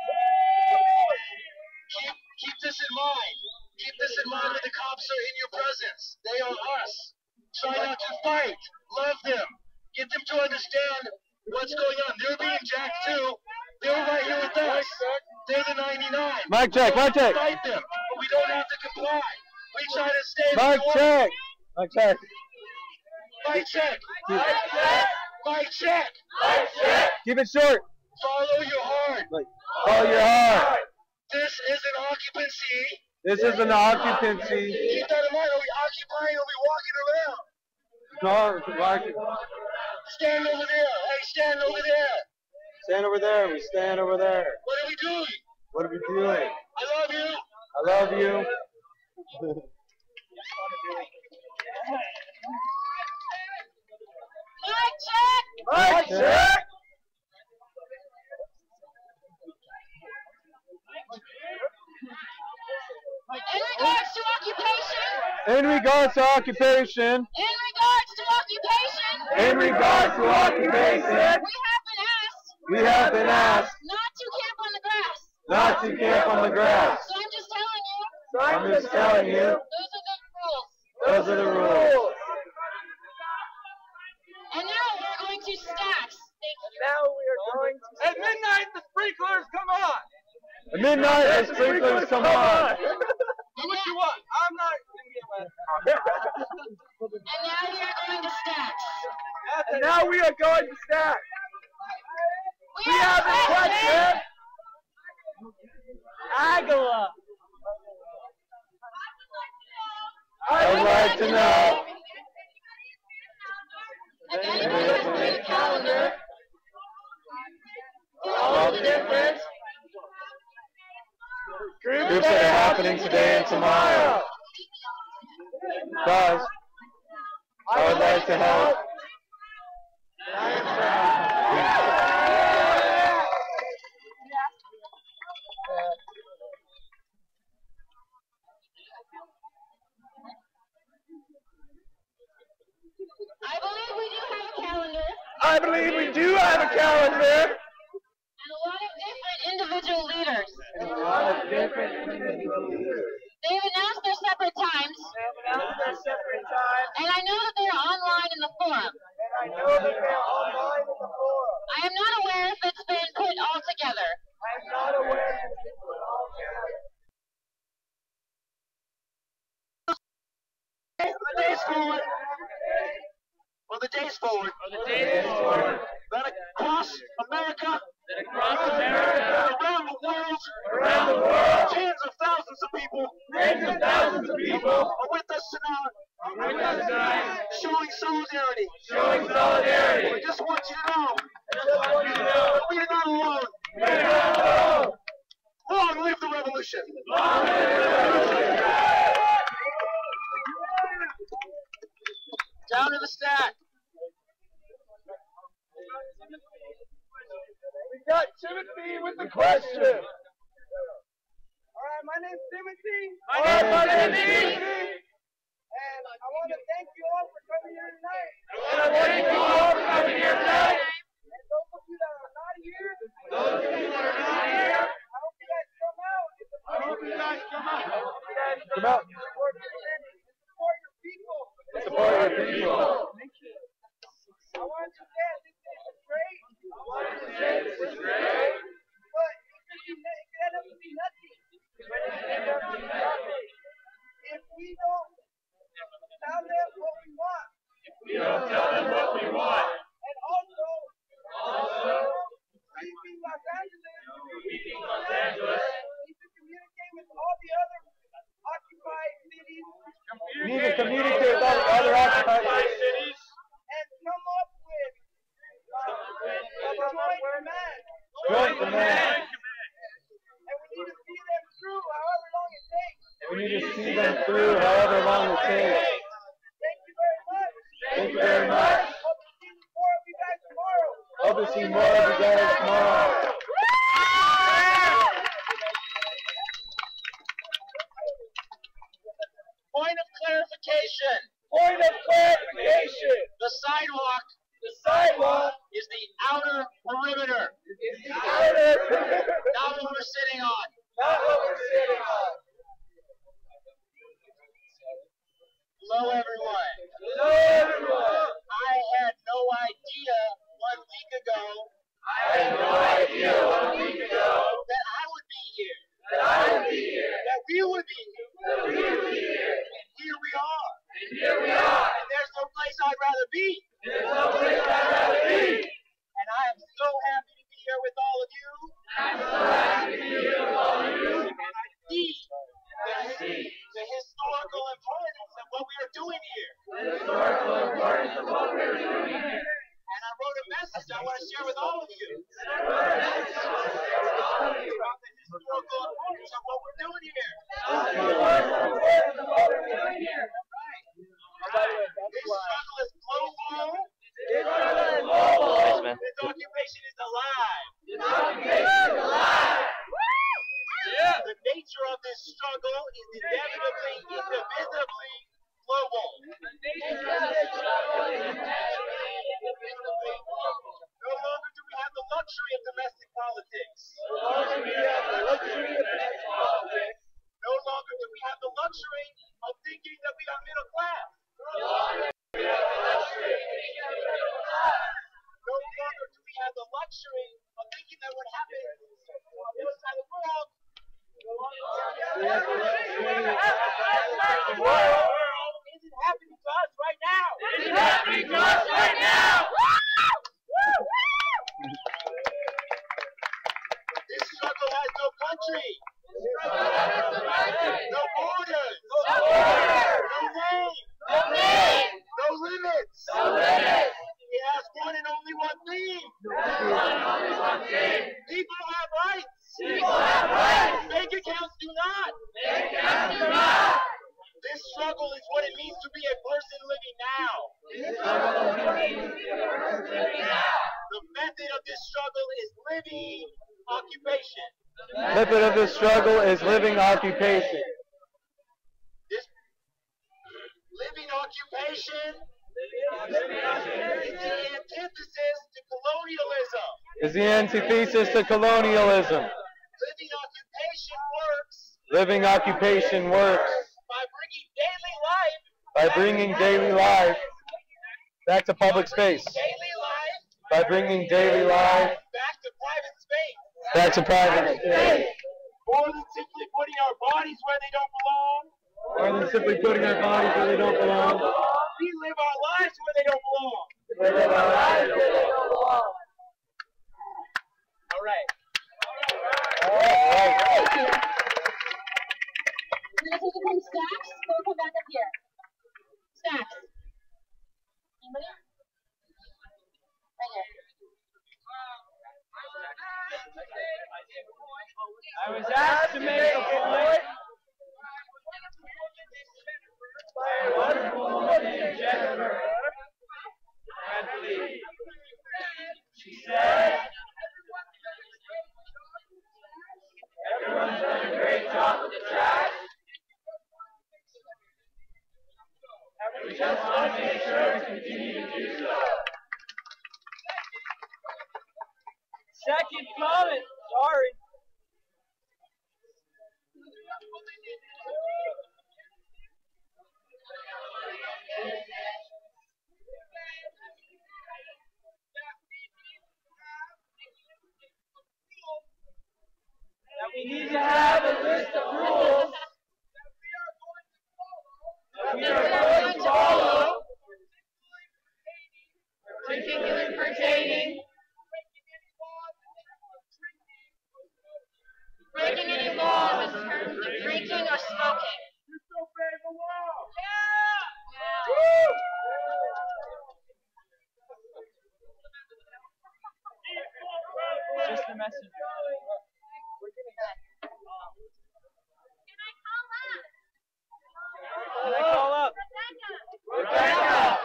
Keep keep this in mind. Keep this in mind when the cops are in your presence. They are us. Try not to fight. Love them. Get them to understand what's going on. They're being jacked too. They're right here with us. They're the ninety-nine. Mic check, mic check. Fight them, but we don't have to comply. We try to stay. Mic check. Mic check. Mic check. Mic check. Mic check. Mic check. Keep it short. Follow your heart. Like, follow your heart. This is an occupancy. This is an occupancy. Keep that in mind. Are we occupying or are we walking around? No, walking. Stand over there. Hey, stand over there. Stand over there. We stand over there. What are we doing? What are we doing? I love you. I love you. Mic check. regards to occupation. In regards to occupation. In regards to occupation. In regards to occupation. We have been asked. We have been asked. Not to camp on the grass. Not to camp on the grass. So I'm just telling you. So I'm just telling you. Those are the rules. Those are the rules. And now we're going to stacks. Thank you. Now we are going to. At midnight, the sprinklers come on. At midnight, the sprinklers come on. Do what you want. I'm not going to get wet. And now we are going to stacks. And now we are going to stacks. We, we have a question. Agala. I would like to know. If anybody has made a calendar, all the different groups that are happening today and tomorrow. Because I would like to help. I am proud. I believe we do have a calendar. I believe we do have a calendar. And a lot of different individual leaders. And a lot of different individual leaders. They've announced their separate times. They've announced their separate times. And I know that they are online in the forum. And I know that they are online in the forum. I am not aware if it's been put all together. I am not aware if it's been put all together. The day's forward. Well, the day's forward. Oh, the day's forward. That across America. That across America. Around the world. Around the world. Tens of thousands of people. Tens of thousands of people. Are with us tonight. Are with us tonight. Showing solidarity. Showing solidarity. We just want you to know. I just want you to know. We are not alone. We are not alone. Long live the revolution. Long live the revolution. Down to the stack. We got Timothy with the question. All right, my name's Timothy. My All right, my name's Timothy. Timothy. And I want to thank you all for coming here tonight. I want to thank you all for coming here tonight. And those of you that are not here, Those of you that are not here, I hope you guys come out. I hope you guys come out. I hope you guys Come out. Support your people. Support your people. I want to say this is great. I want to say this is great. But it could, be, it could end up to be nothing. But it could end up to be nothing. If we don't tell them what we want. If we don't tell them what we want. And also, Also, Sweeping Los Angeles. Sweeping Los Angeles. Need to communicate with all the other occupied cities. We need to communicate with all the other occupied cities. And come up with uh, a joint demand. Joint demand. And we need to see them through however long it takes. And we need to see them through however long it takes. Thank you very much. Thank you very much. Hope to see more of you guys tomorrow. Hope to see more of you guys tomorrow. Point of clarification. Point of clarification. The sidewalk. The sidewalk is the outer perimeter. is the outer perimeter. Not what we're sitting on. Not what we're sitting on. Hello, everyone. Hello, everyone. I had no idea one week ago. I had no idea one week ago that I would be here. that I would be here. That we would be here. That we would be here. And here we are. And here we are. And there's no place I'd rather be. There's no place I'd rather be. And I am so happy to be here with all of you. I'm so happy to be here with all of you. And I see And I see the historical importance of what we are doing here. the historical importance of what we're doing here. And I wrote a message I want to share with all of you. And I wrote a message I want to share with all of you. About the historical importance of what we're doing here. About the historical importance of what we're doing here. This struggle is global. This struggle is global. This occupation is alive. This occupation is alive. Yeah. The The nature of this struggle is inevitably, indivisibly global. No longer do we have the luxury of domestic politics. No longer do we have the luxury of domestic politics. No longer do we have the luxury of thinking that we are middle class. No longer do we have the luxury of thinking that we are middle class. No longer do we have the luxury of thinking that what happens on the other side of the world isn't happening to us right now. It's happening to us right now. This struggle has no country. No borders. No borders. No name. No name. No limits. No limits. It has one and only one theme. One and only one thing. People have rights. People have rights. Bank accounts do not. Bank accounts do not. This struggle is what it means to be a person living now. This struggle is what it means to be a person living now. The method of this struggle is living occupation. The method of this struggle is living occupation. This living occupation is the antithesis to colonialism. Is the antithesis to colonialism. Living occupation works Living occupation works by bringing daily life by bringing daily life back to public space. daily life By bringing daily life back to private space. back to private space. More than simply putting our bodies where they don't belong. More than simply putting our bodies where they don't belong. We live our lives where they don't belong. We live our lives where they don't belong. All right. All right. We're going to take it from Stacks. Go come back up here. Stacks. Anybody? Right here. I was asked to make a point by a wonderful woman named Jennifer Bradley. She said, everyone's done a great job with the trash. And we just want to make sure we continue to do so. Second comment, sorry. That we need to have a list of rules that we are going to follow, particularly pertaining Breaking any laws in terms of drinking or smoking. Disobey the law. just the messenger. Can I call up? Can I call up? Rebecca. Rebecca.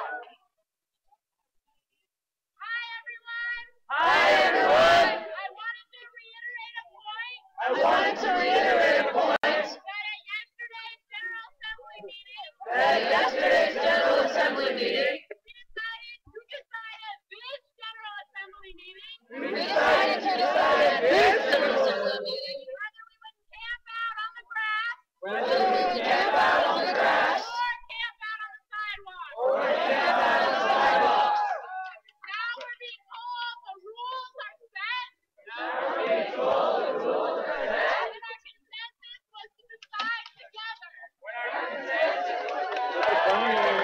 Hi, everyone. Hi, everyone. I wanted to reiterate a point. I wanted to reiterate a point. That at yesterday's General Assembly meeting. That at yesterday's General Assembly meeting. We decided to decided this General Assembly meeting. We decided to decide at this General Assembly meeting. Whether we would camp out on the grass. Whether we would camp out on the grass. Or camp out on the sidewalk. Or camp out on the sidewalks. Now we're being told the rules are set. Now we're being told the rules are set. And our consensus was to decide together. When our consensus was to decide.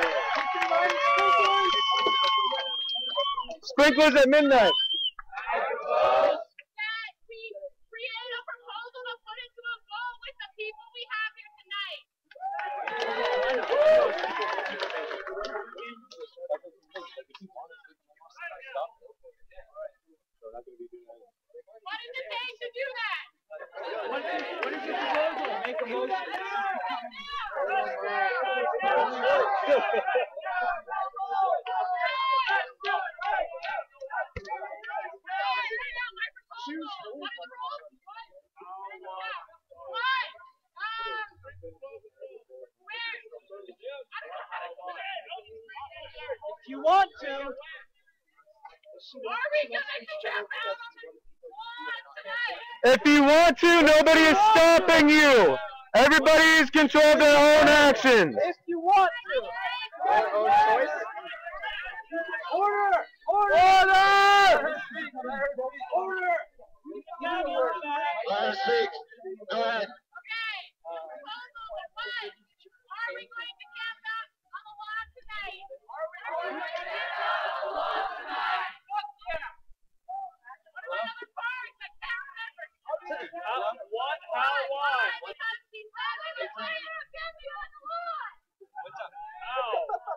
Sprinklers at midnight. I propose That we create a proposal to put into a vote with the people we have here tonight. What does it take to do that? What is, what is your proposal? Make a motion. you want to. Are we gonna jump out on the squad tonight? If you want to, nobody is stopping you. Everybody is control their own actions. If you want to. Their own choice. Order! Order! Order! Order! Let her speak. Go ahead. Okay. Proposal one. Are we going to camp out on the lawn tonight? Are we going to camp out on the lawn tonight? Fuck yeah. What about other parts? I can't remember. What? How? Why? Because he said everybody was camping on the lawn. What's up? How?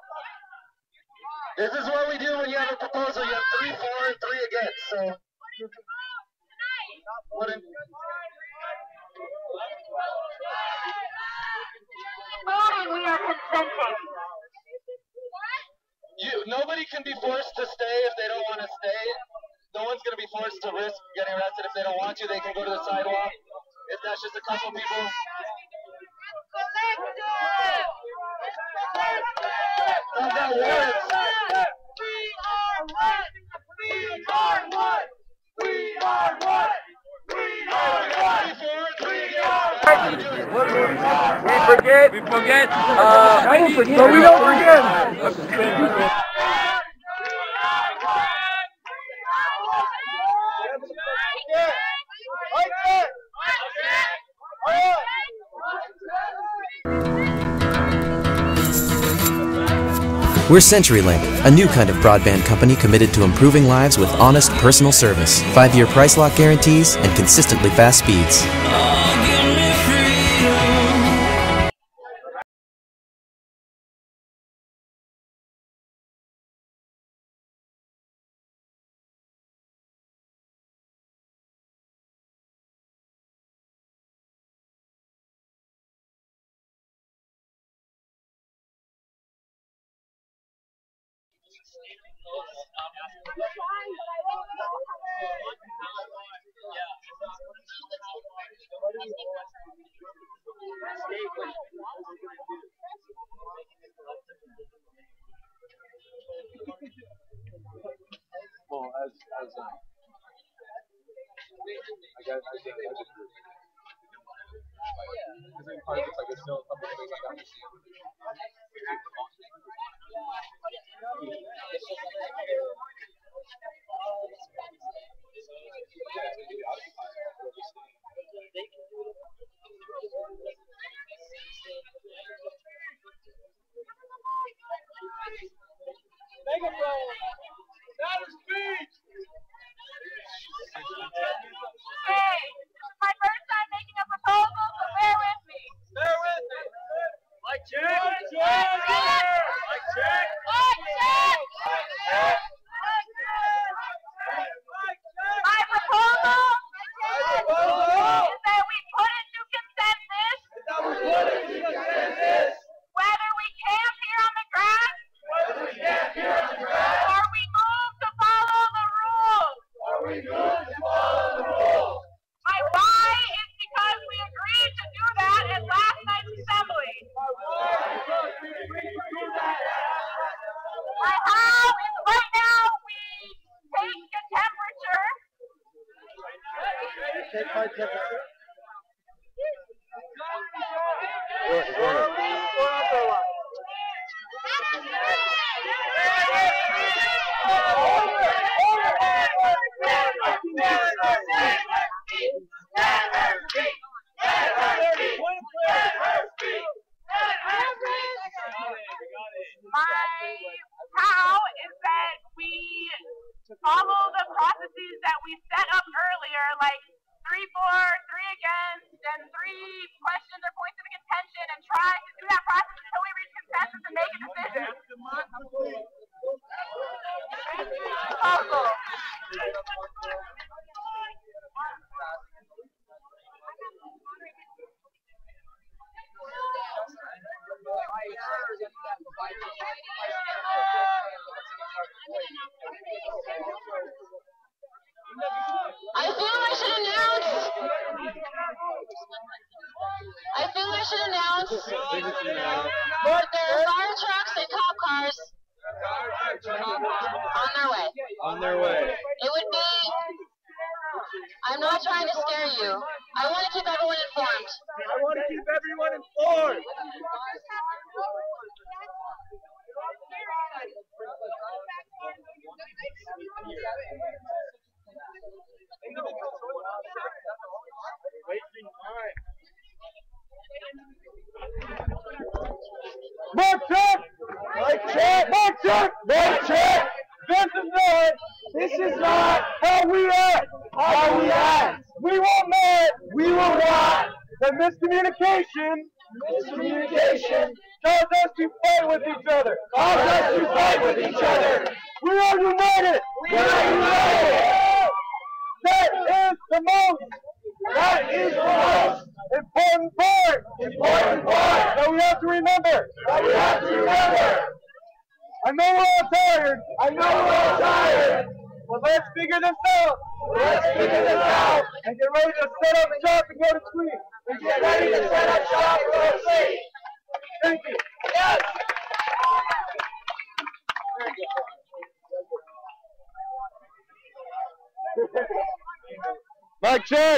This is what we do when you have a proposal. You have three for and three against. So. What do you propose tonight? What in, Voting, we are consenting. you, nobody can be forced to stay if they don't want to stay. No one's going to be forced to risk getting arrested if they don't want to. They can go to the sidewalk. If that's just a couple people. How's that work? We are what? We are what? We are what? We are what? We forget. We forget. Uh, I don't forget. But we don't forget. We're CenturyLink, a new kind of broadband company committed to improving lives with honest personal service, five-year price lock guarantees, and consistently fast speeds. Well, as as uh, I guess I just I just because in part it's like it's still a couple of things I got to see. Megaphone! Not a speech! Hey, this is my first time making a proposal, so bear with me. Bear with me. Like check. Like check. Like check. Like check. My proposal is that we put into consensus whether we camp here on the grass or we move to follow the rules. My why is because we agreed to do that at last night's assembly. My how is right now we take the temperature. Take my temperature. My how is that we follow the processes that we set up earlier, like three for, three against, and three questions or points of contention, and try to do that process until we reach consensus and make a decision. Proposal. I feel I should announce. I feel I should announce that there are fire trucks and cop cars On their way. On their way. It would be, I'm not trying to scare you. I want to keep everyone informed. I want to keep everyone informed. Mark check! Mark check! Mark check! Mark check! This is not, this is not how we act! How we act! We will not, we will not! The miscommunication, miscommunication caused us to fight with each other! Caused us to fight with each other! We are united! We are united! That is the most, that is the most important part, important part that we have to remember, that we have to remember. I know we're all tired, I know we're all tired, but let's figure this out, let's figure this out, and get ready to set up shop and go to sleep. And get ready to set up shop and go to sleep. Thank you. Yes. Mic check.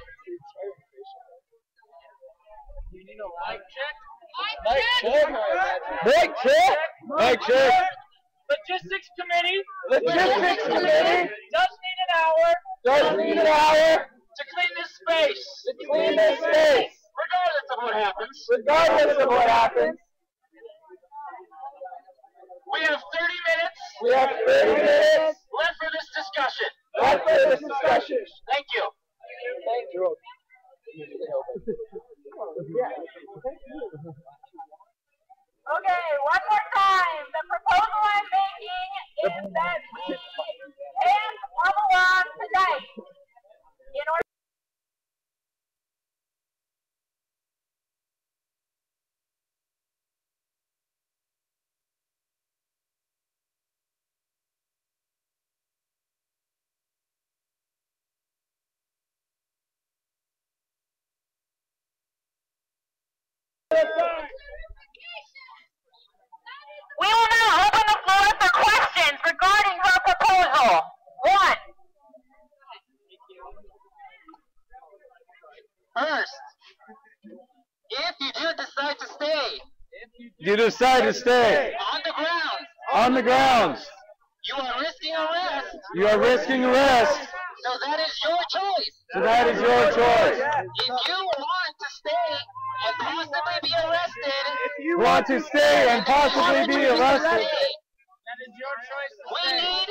Mic check. Mic check. Mic check. Mic check. Logistics committee. Logistics committee. Does need an hour. Does need an hour. To clean this space. To clean this space. Regardless of what happens. Regardless of what happens. We have thirty minutes. We have thirty minutes. Left for this discussion. Left for this discussion. Thank you. Thank you. Okay, one more time. The proposal I'm making is that we dance all along tonight in order. We will now open the floor for questions regarding her proposal. One. First, if you do decide to stay, You decide to stay on the grounds, on the grounds. you are risking arrest. You are risking arrest. So that is your choice. So that is your choice. If you want to stay and possibly be arrested, You want to stay and possibly be arrested. That is your choice. We need.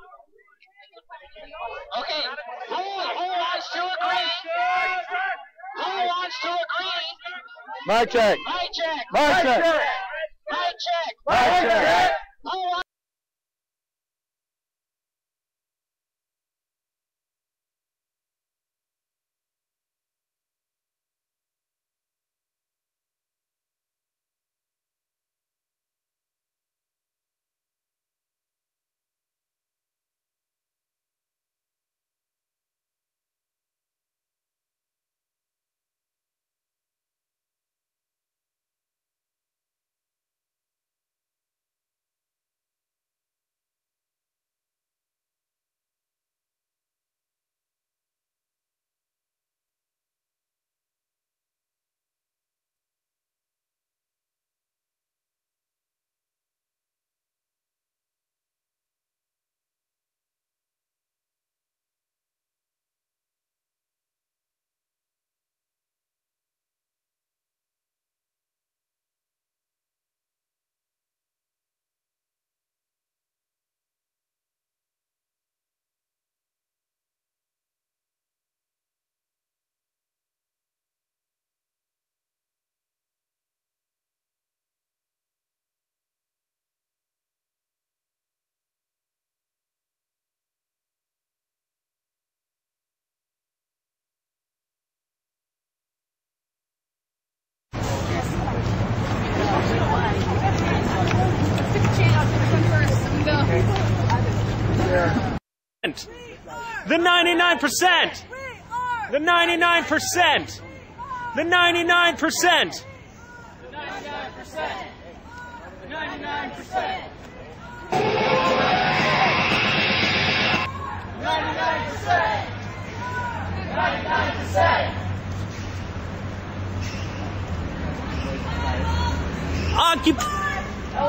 Okay, who, who wants to agree? Who wants to agree? Mic check. Mic check. Mic check. Mic check. Mic check. Who wants? The ninety-nine percent! The ninety-nine percent! The ninety-nine percent! ninety-nine percent! ninety-nine percent! ninety-nine percent. ninety-nine percent. Occupy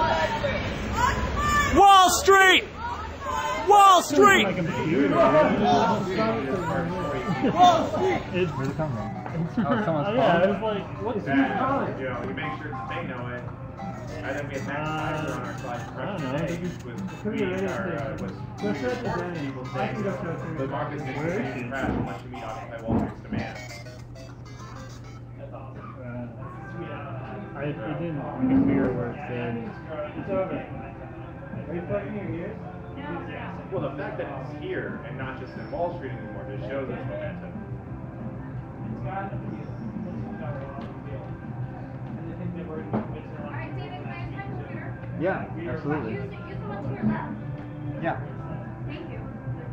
Wall Street! Wall Street! Wall Street! It's where'd it come from? Oh, someone's yeah, phone? it was like, what's that? You know, you make sure that they know it. And then we have Max Kaiser on our side for today with we are uh, was really important people saying the market's going to crash unless you meet Occupy Wall Street's demand. I it didn't appear where it said. It's over. Are you plugging your ears? Well, the fact that it's here and not just in Wall Street anymore just shows its momentum. Yeah, absolutely. Yeah. Thank you.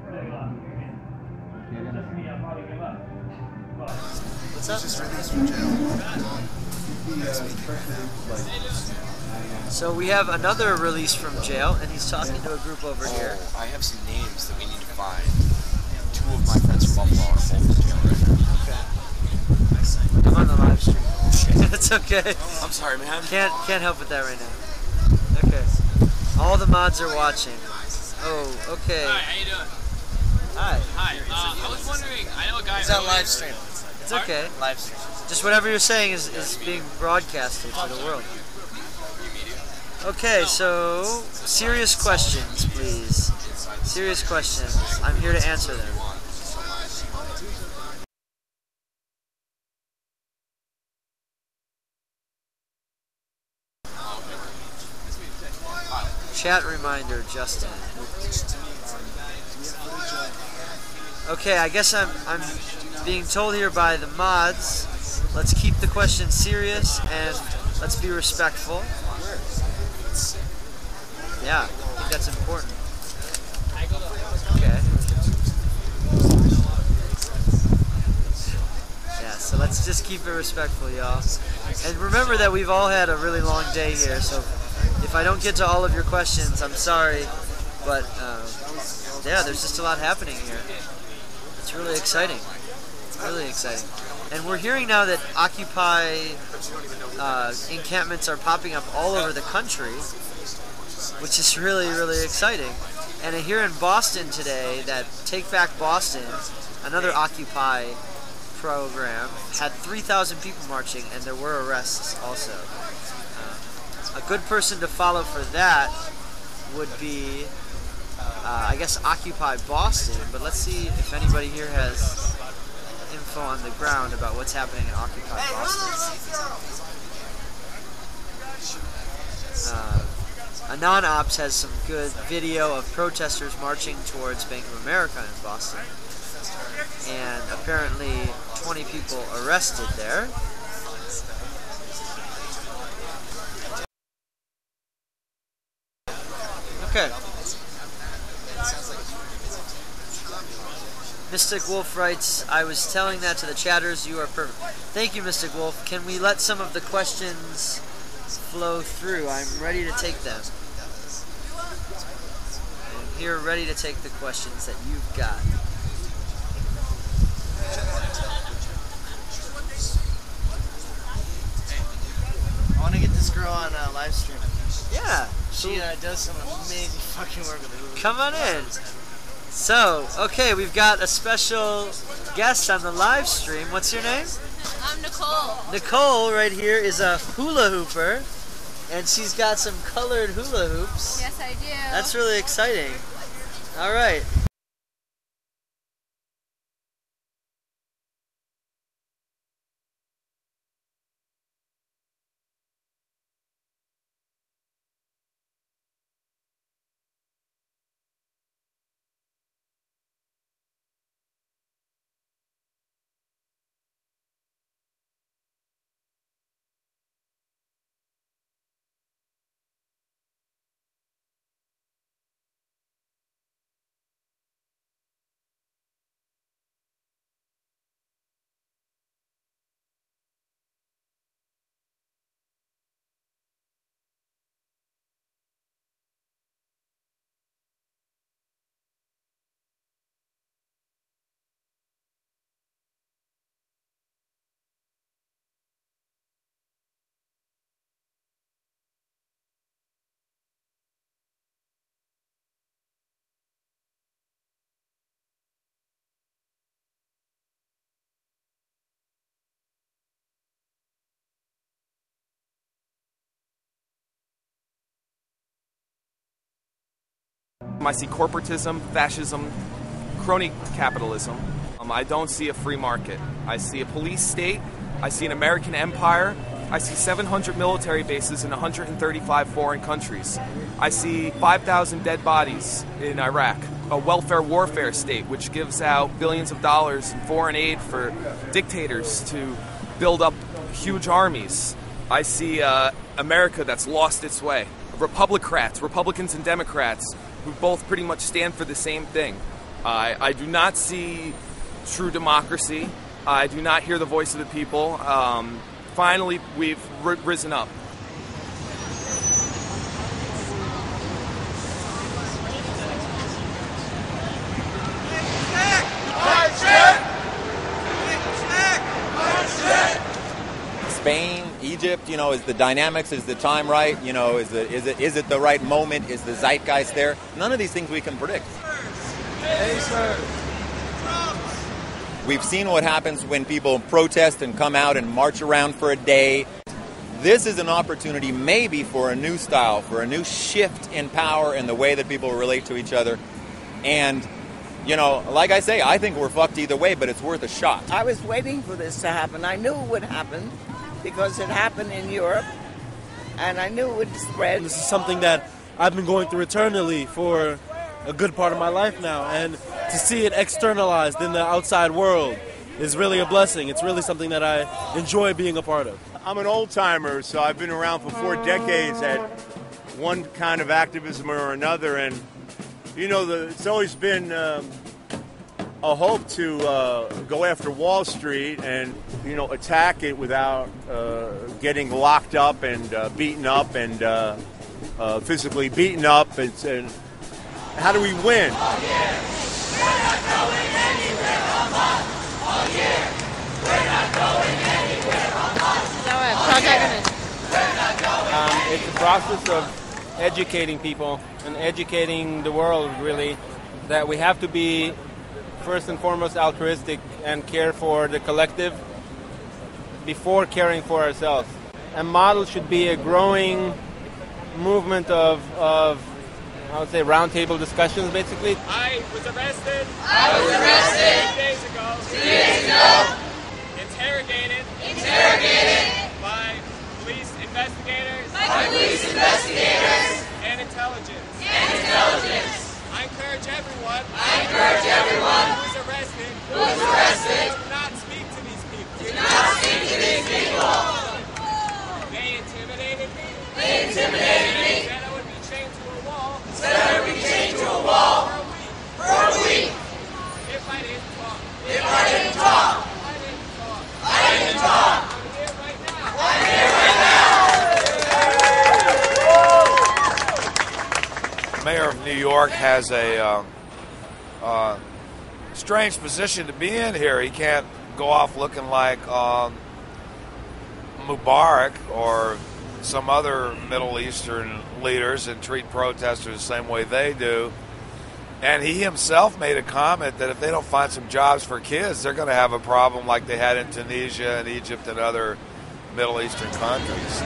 What's up? Just released from jail. So we have another release from jail, and he's talking to a group over here. Oh, I have some names that we need to find. Two of my friends from Buffalo are both in jail right now. I'm on the live stream. It's okay. I'm sorry, man. Can't can't help with that right now. Okay. All the mods are watching. Oh, okay. Hi, how you doing? Hi. Hi. Uh, I was wondering. I know a guy. Is that live stream? It's okay. Live stream. Just whatever you're saying is, is being broadcasted to the world. Okay, so serious questions, please. Serious questions. I'm here to answer them. Chat reminder, Justin. Okay, I guess I'm I'm being told here by the mods. Let's keep the questions serious and let's be respectful. Yeah, I think that's important. Okay. Yeah, so let's just keep it respectful, y'all. And remember that we've all had a really long day here, so if I don't get to all of your questions, I'm sorry. But, uh, yeah, there's just a lot happening here. It's really exciting. Really exciting. And we're hearing now that Occupy uh, encampments are popping up all over the country, which is really, really exciting. And here in Boston today, that Take Back Boston, another Occupy program, had three thousand people marching, and there were arrests also. Uh, a good person to follow for that would be, uh, I guess, Occupy Boston, but let's see if anybody here has info on the ground about what's happening in Occupy Boston. Uh, Anon-Ops has some good video of protesters marching towards Bank of America in Boston. And apparently twenty people arrested there. Okay. Mystic Wolf writes, I was telling that to the chatters, you are perfect. Thank you, Mystic Wolf. Can we let some of the questions flow through? I'm ready to take them. I'm here ready to take the questions that you've got. I want to get this girl on uh, live stream. Yeah. She uh, does some amazing fucking work with it. Come on in. So, okay, we've got a special guest on the live stream. What's your name? I'm Nicole. Nicole right here is a hula hooper, and she's got some colored hula hoops. Yes, I do. That's really exciting. All right. Um, I see corporatism, fascism, crony capitalism. Um, I don't see a free market. I see a police state. I see an American empire. I see seven hundred military bases in one hundred thirty-five foreign countries. I see five thousand dead bodies in Iraq. A welfare warfare state which gives out billions of dollars in foreign aid for dictators to build up huge armies. I see uh, America that's lost its way. Republicrats, Republicans and Democrats, who both pretty much stand for the same thing. Uh, I do not see true democracy. I do not hear the voice of the people. Um, finally, we've r- risen up. Spain, Egypt, you know, is the dynamics, is the time right? You know, is it is it is it the right moment? Is the zeitgeist there? None of these things we can predict. Hey, sir. We've seen what happens when people protest and come out and march around for a day. This is an opportunity maybe for a new style, for a new shift in power and the way that people relate to each other. And, you know, like I say, I think we're fucked either way, but it's worth a shot. I was waiting for this to happen. I knew it would happen because it happened in Europe, and I knew it would spread. This is something that I've been going through eternally for a good part of my life now, and to see it externalized in the outside world is really a blessing. It's really something that I enjoy being a part of. I'm an old-timer, so I've been around for four decades at one kind of activism or another, and, you know, the, it's always been um, a hope to uh, go after Wall Street and, you know, attack it without uh, getting locked up and uh, beaten up and uh, uh, physically beaten up. And, and how do we win? All year, we're not going anywhere, Hamas. All year, we're not going anywhere, Hamas. Um, it's a process of educating people and educating the world, really, that we have to be first and foremost altruistic and care for the collective before caring for ourselves. A model should be a growing movement of, of I would say, roundtable discussions, basically. I was arrested. I was arrested. Two days ago. Two days ago. Interrogated. Interrogated. By police investigators. By police investigators. And intelligence. And intelligence. I encourage everyone. I encourage everyone. Who is arrested. Who is arrested. Do not speak to these people. Do not speak to these people. They intimidated me. They intimidated me. Said I would be chained to a wall. Said I would be chained to a wall. For a week. If I didn't talk. If I didn't talk. I didn't talk. I didn't talk. I'm here right now. I'm here right now. Mayor of New York has a uh, uh, strange position to be in here. He can't go off looking like um, Mubarak or some other Middle Eastern leaders and treat protesters the same way they do. And he himself made a comment that if they don't find some jobs for kids, they're going to have a problem like they had in Tunisia and Egypt and other Middle Eastern countries.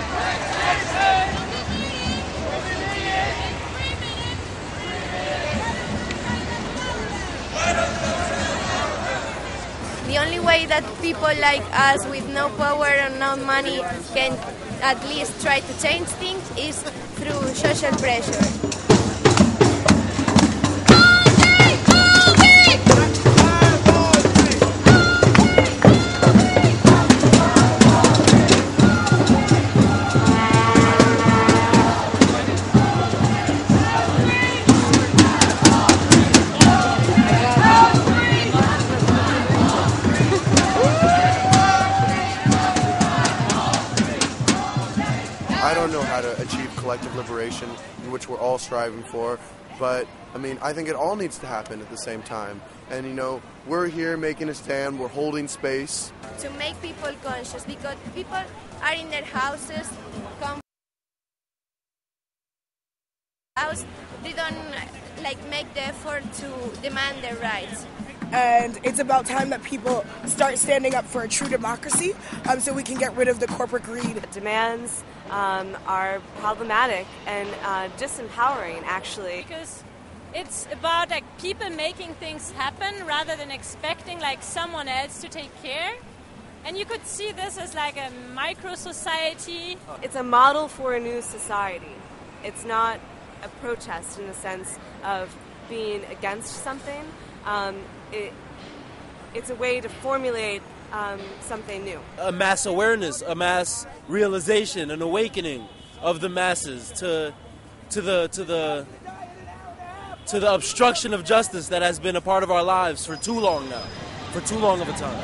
The only way that people like us with no power and no money can at least try to change things is through social pressure. I don't know how to achieve collective liberation, in which we're all striving for, but, I mean, I think it all needs to happen at the same time. And, you know, we're here making a stand, we're holding space. To make people conscious, because people are in their houses, come house, they don't, like, make the effort to demand their rights. And it's about time that people start standing up for a true democracy um, so we can get rid of the corporate greed. Demands um, are problematic and uh, disempowering, actually. Because it's about like people making things happen rather than expecting like someone else to take care. And you could see this as like a micro society. It's a model for a new society. It's not a protest in the sense of being against something. Um, it, it's a way to formulate um, something new. A mass awareness, a mass realization, an awakening of the masses to, to the to the to the obstruction of justice that has been a part of our lives for too long now, for too long of a time.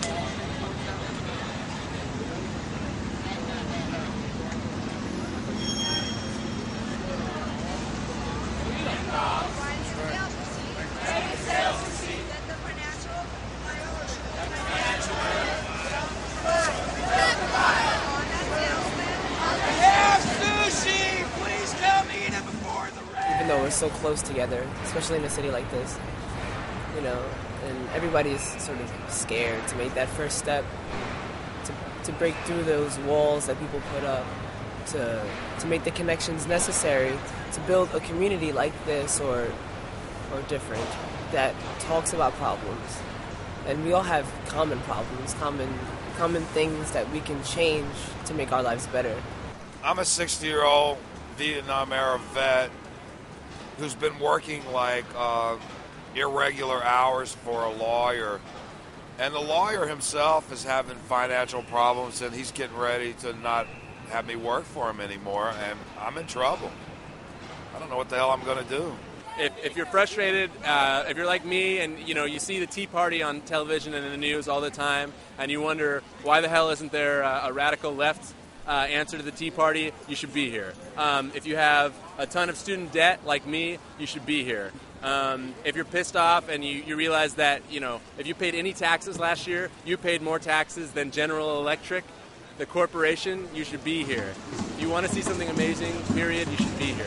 Even though we're so close together, especially in a city like this, you know, and everybody's sort of scared to make that first step, to, to break through those walls that people put up, to to make the connections necessary to build a community like this or or different that talks about problems. And we all have common problems, common common things that we can change to make our lives better. I'm a sixty-year-old Vietnam-era vet who's been working like uh, irregular hours for a lawyer. And the lawyer himself is having financial problems, and he's getting ready to not have me work for him anymore, and I'm in trouble. I don't know what the hell I'm going to do. If, if you're frustrated, uh, if you're like me and you know you see the Tea Party on television and in the news all the time, and you wonder why the hell isn't there a, a radical left uh, answer to the Tea Party, you should be here. Um, if you have a ton of student debt like me, you should be here. Um, if you're pissed off and you, you realize that you know if you paid any taxes last year, you paid more taxes than General Electric, the corporation, you should be here. If you want to see something amazing, period, you should be here.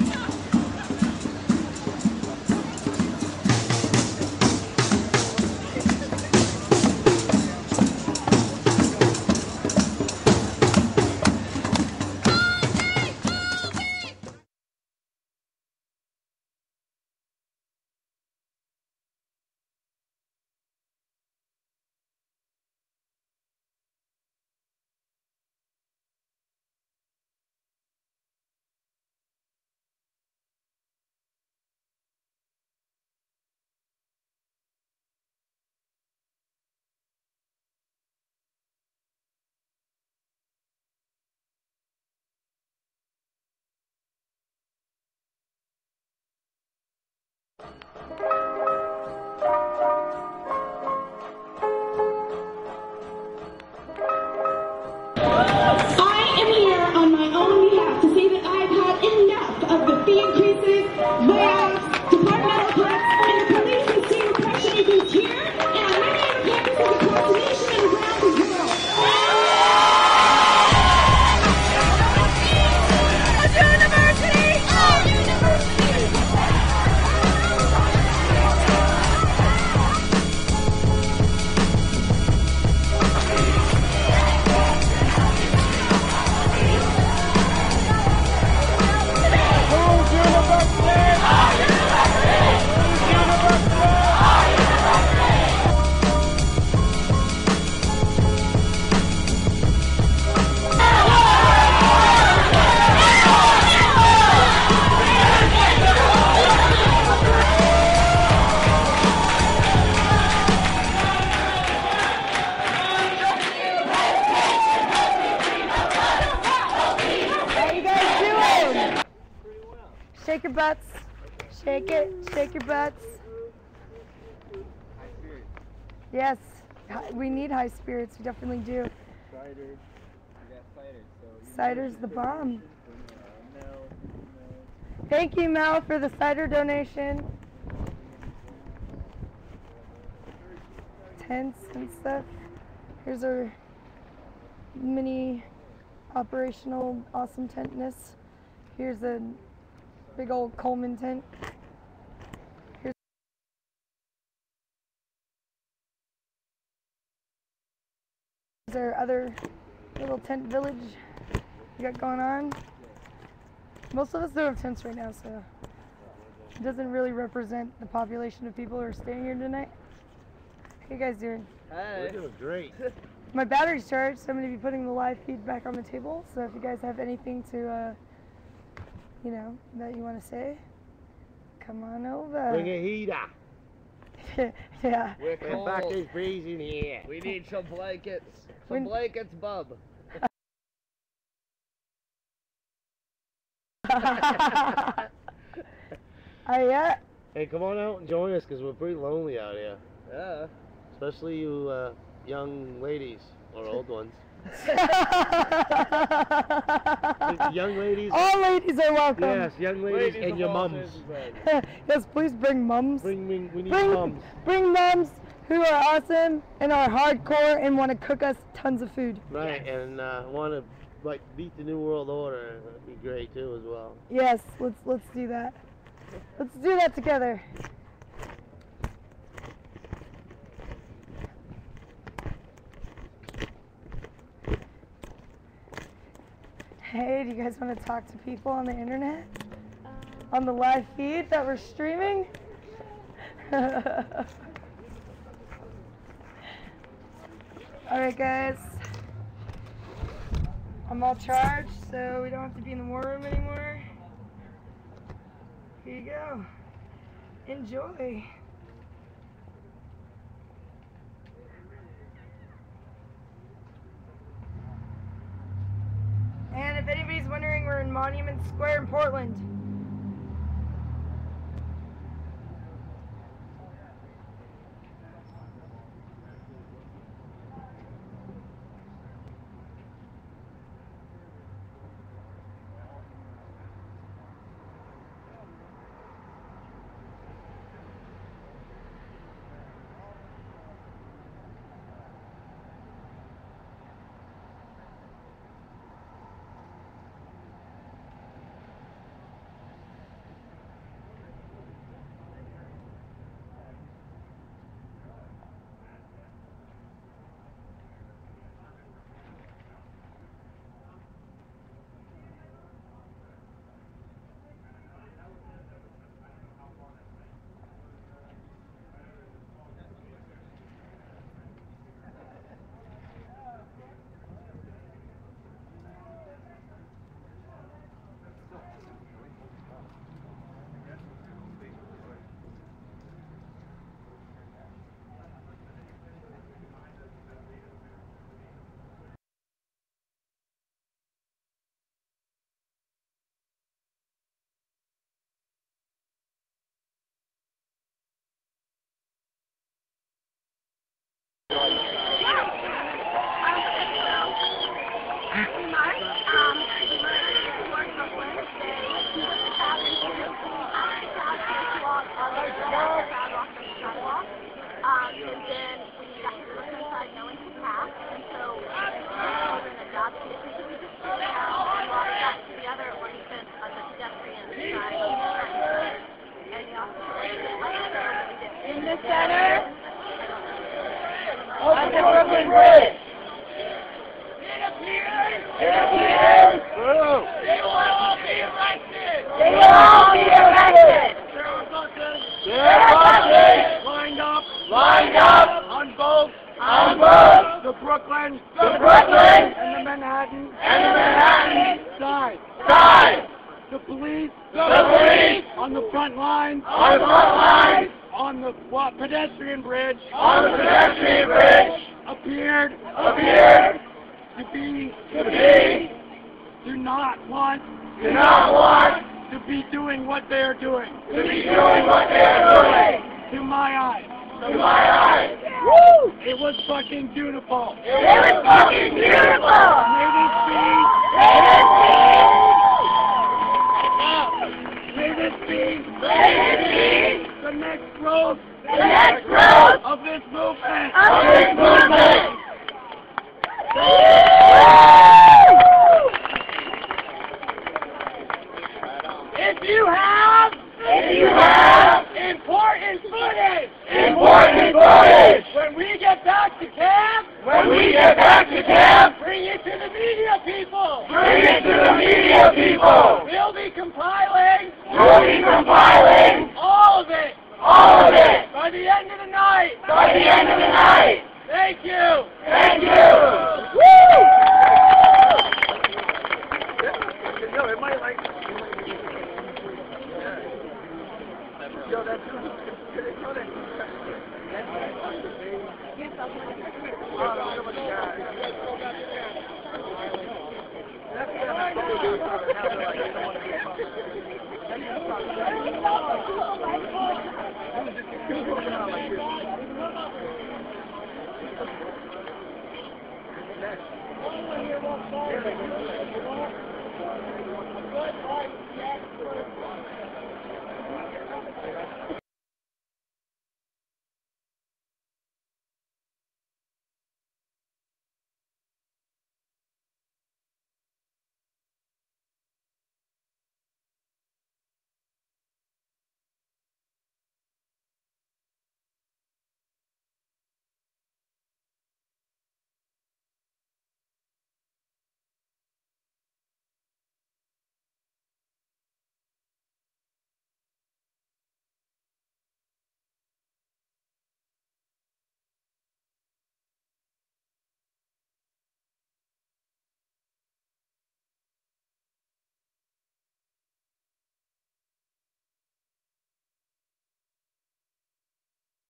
I am here on my own behalf to say that I've had enough of the fee increases, layoffs, departmental cuts, and the police and state repression issues here and on many other campuses across the nation and around the world. University! Shake your butts. Shake it. Shake your butts. Yes, hi- we need high spirits. We definitely do. Cider's the bomb. Thank you, Mel, for the cider donation. Tents and stuff. Here's our mini operational awesome tentness. Here's a big old Coleman tent. Here's our other little tent village we got going on. Most of us don't have tents right now, so It doesn't really represent the population of people who are staying here tonight. How you guys doing? Hey. We're doing great. My battery's charged, so I'm going to be putting the live feed back on the table. So if you guys have anything to, uh, you know, that you want to say, come on over. Bring a heater. Yeah. We're cold. In fact, it's freezing here. We need some blankets. Some We- blankets, bub. Oh, yeah? Hey, come on out and join us because we're pretty lonely out here. Yeah. Especially you uh, young ladies or old ones. Young ladies. All ladies are welcome. Yes, young ladies, Ladies and of your all mums. Yes, please bring mums. Bring, bring, we need bring, mums. Bring mums who are awesome and are hardcore and want to cook us tons of food. Right, and uh, want to like beat the new world order. That'd be great too as well. Yes, let's let's do that. Let's do that together. Hey, do you guys want to talk to people on the internet? On the live feed that we're streaming? Alright guys, I'm all charged, so we don't have to be in the war room anymore. Here you go. Enjoy. And if anybody's wondering, we're in Monument Square in Portland. In the center of the Brooklyn Bridge. It appears. It appears. They will all be arrested. They will all be arrested. There are buses. There are buses. Lined up. Lined up. On both. On both. The Brooklyn. The Brooklyn. And the Manhattan. And the Manhattan. Side. Side. The police. The police. On the front line. On the front line. On the what, pedestrian bridge. On the pedestrian bridge. Appeared. Appeared. To be. To be. Do not want. Do not want. To be doing what they are doing. To be doing what they are doing. To my eyes. To my eyes. Woo! It was fucking beautiful. It was fucking beautiful. May this be. May this be. May this be. May this be. The next growth. The next growth. Of this movement. Of this movement. If you have. If you have. Important footage. Important footage. When we get back to camp. When we get back to camp. Bring it to the media people. Bring it to the media people. We'll be compiling. We'll be compiling. All of it! By the end of the night! By the end of the night! Thank you! Thank you! Woo! Yo, it might like... Yo, that's good. Good.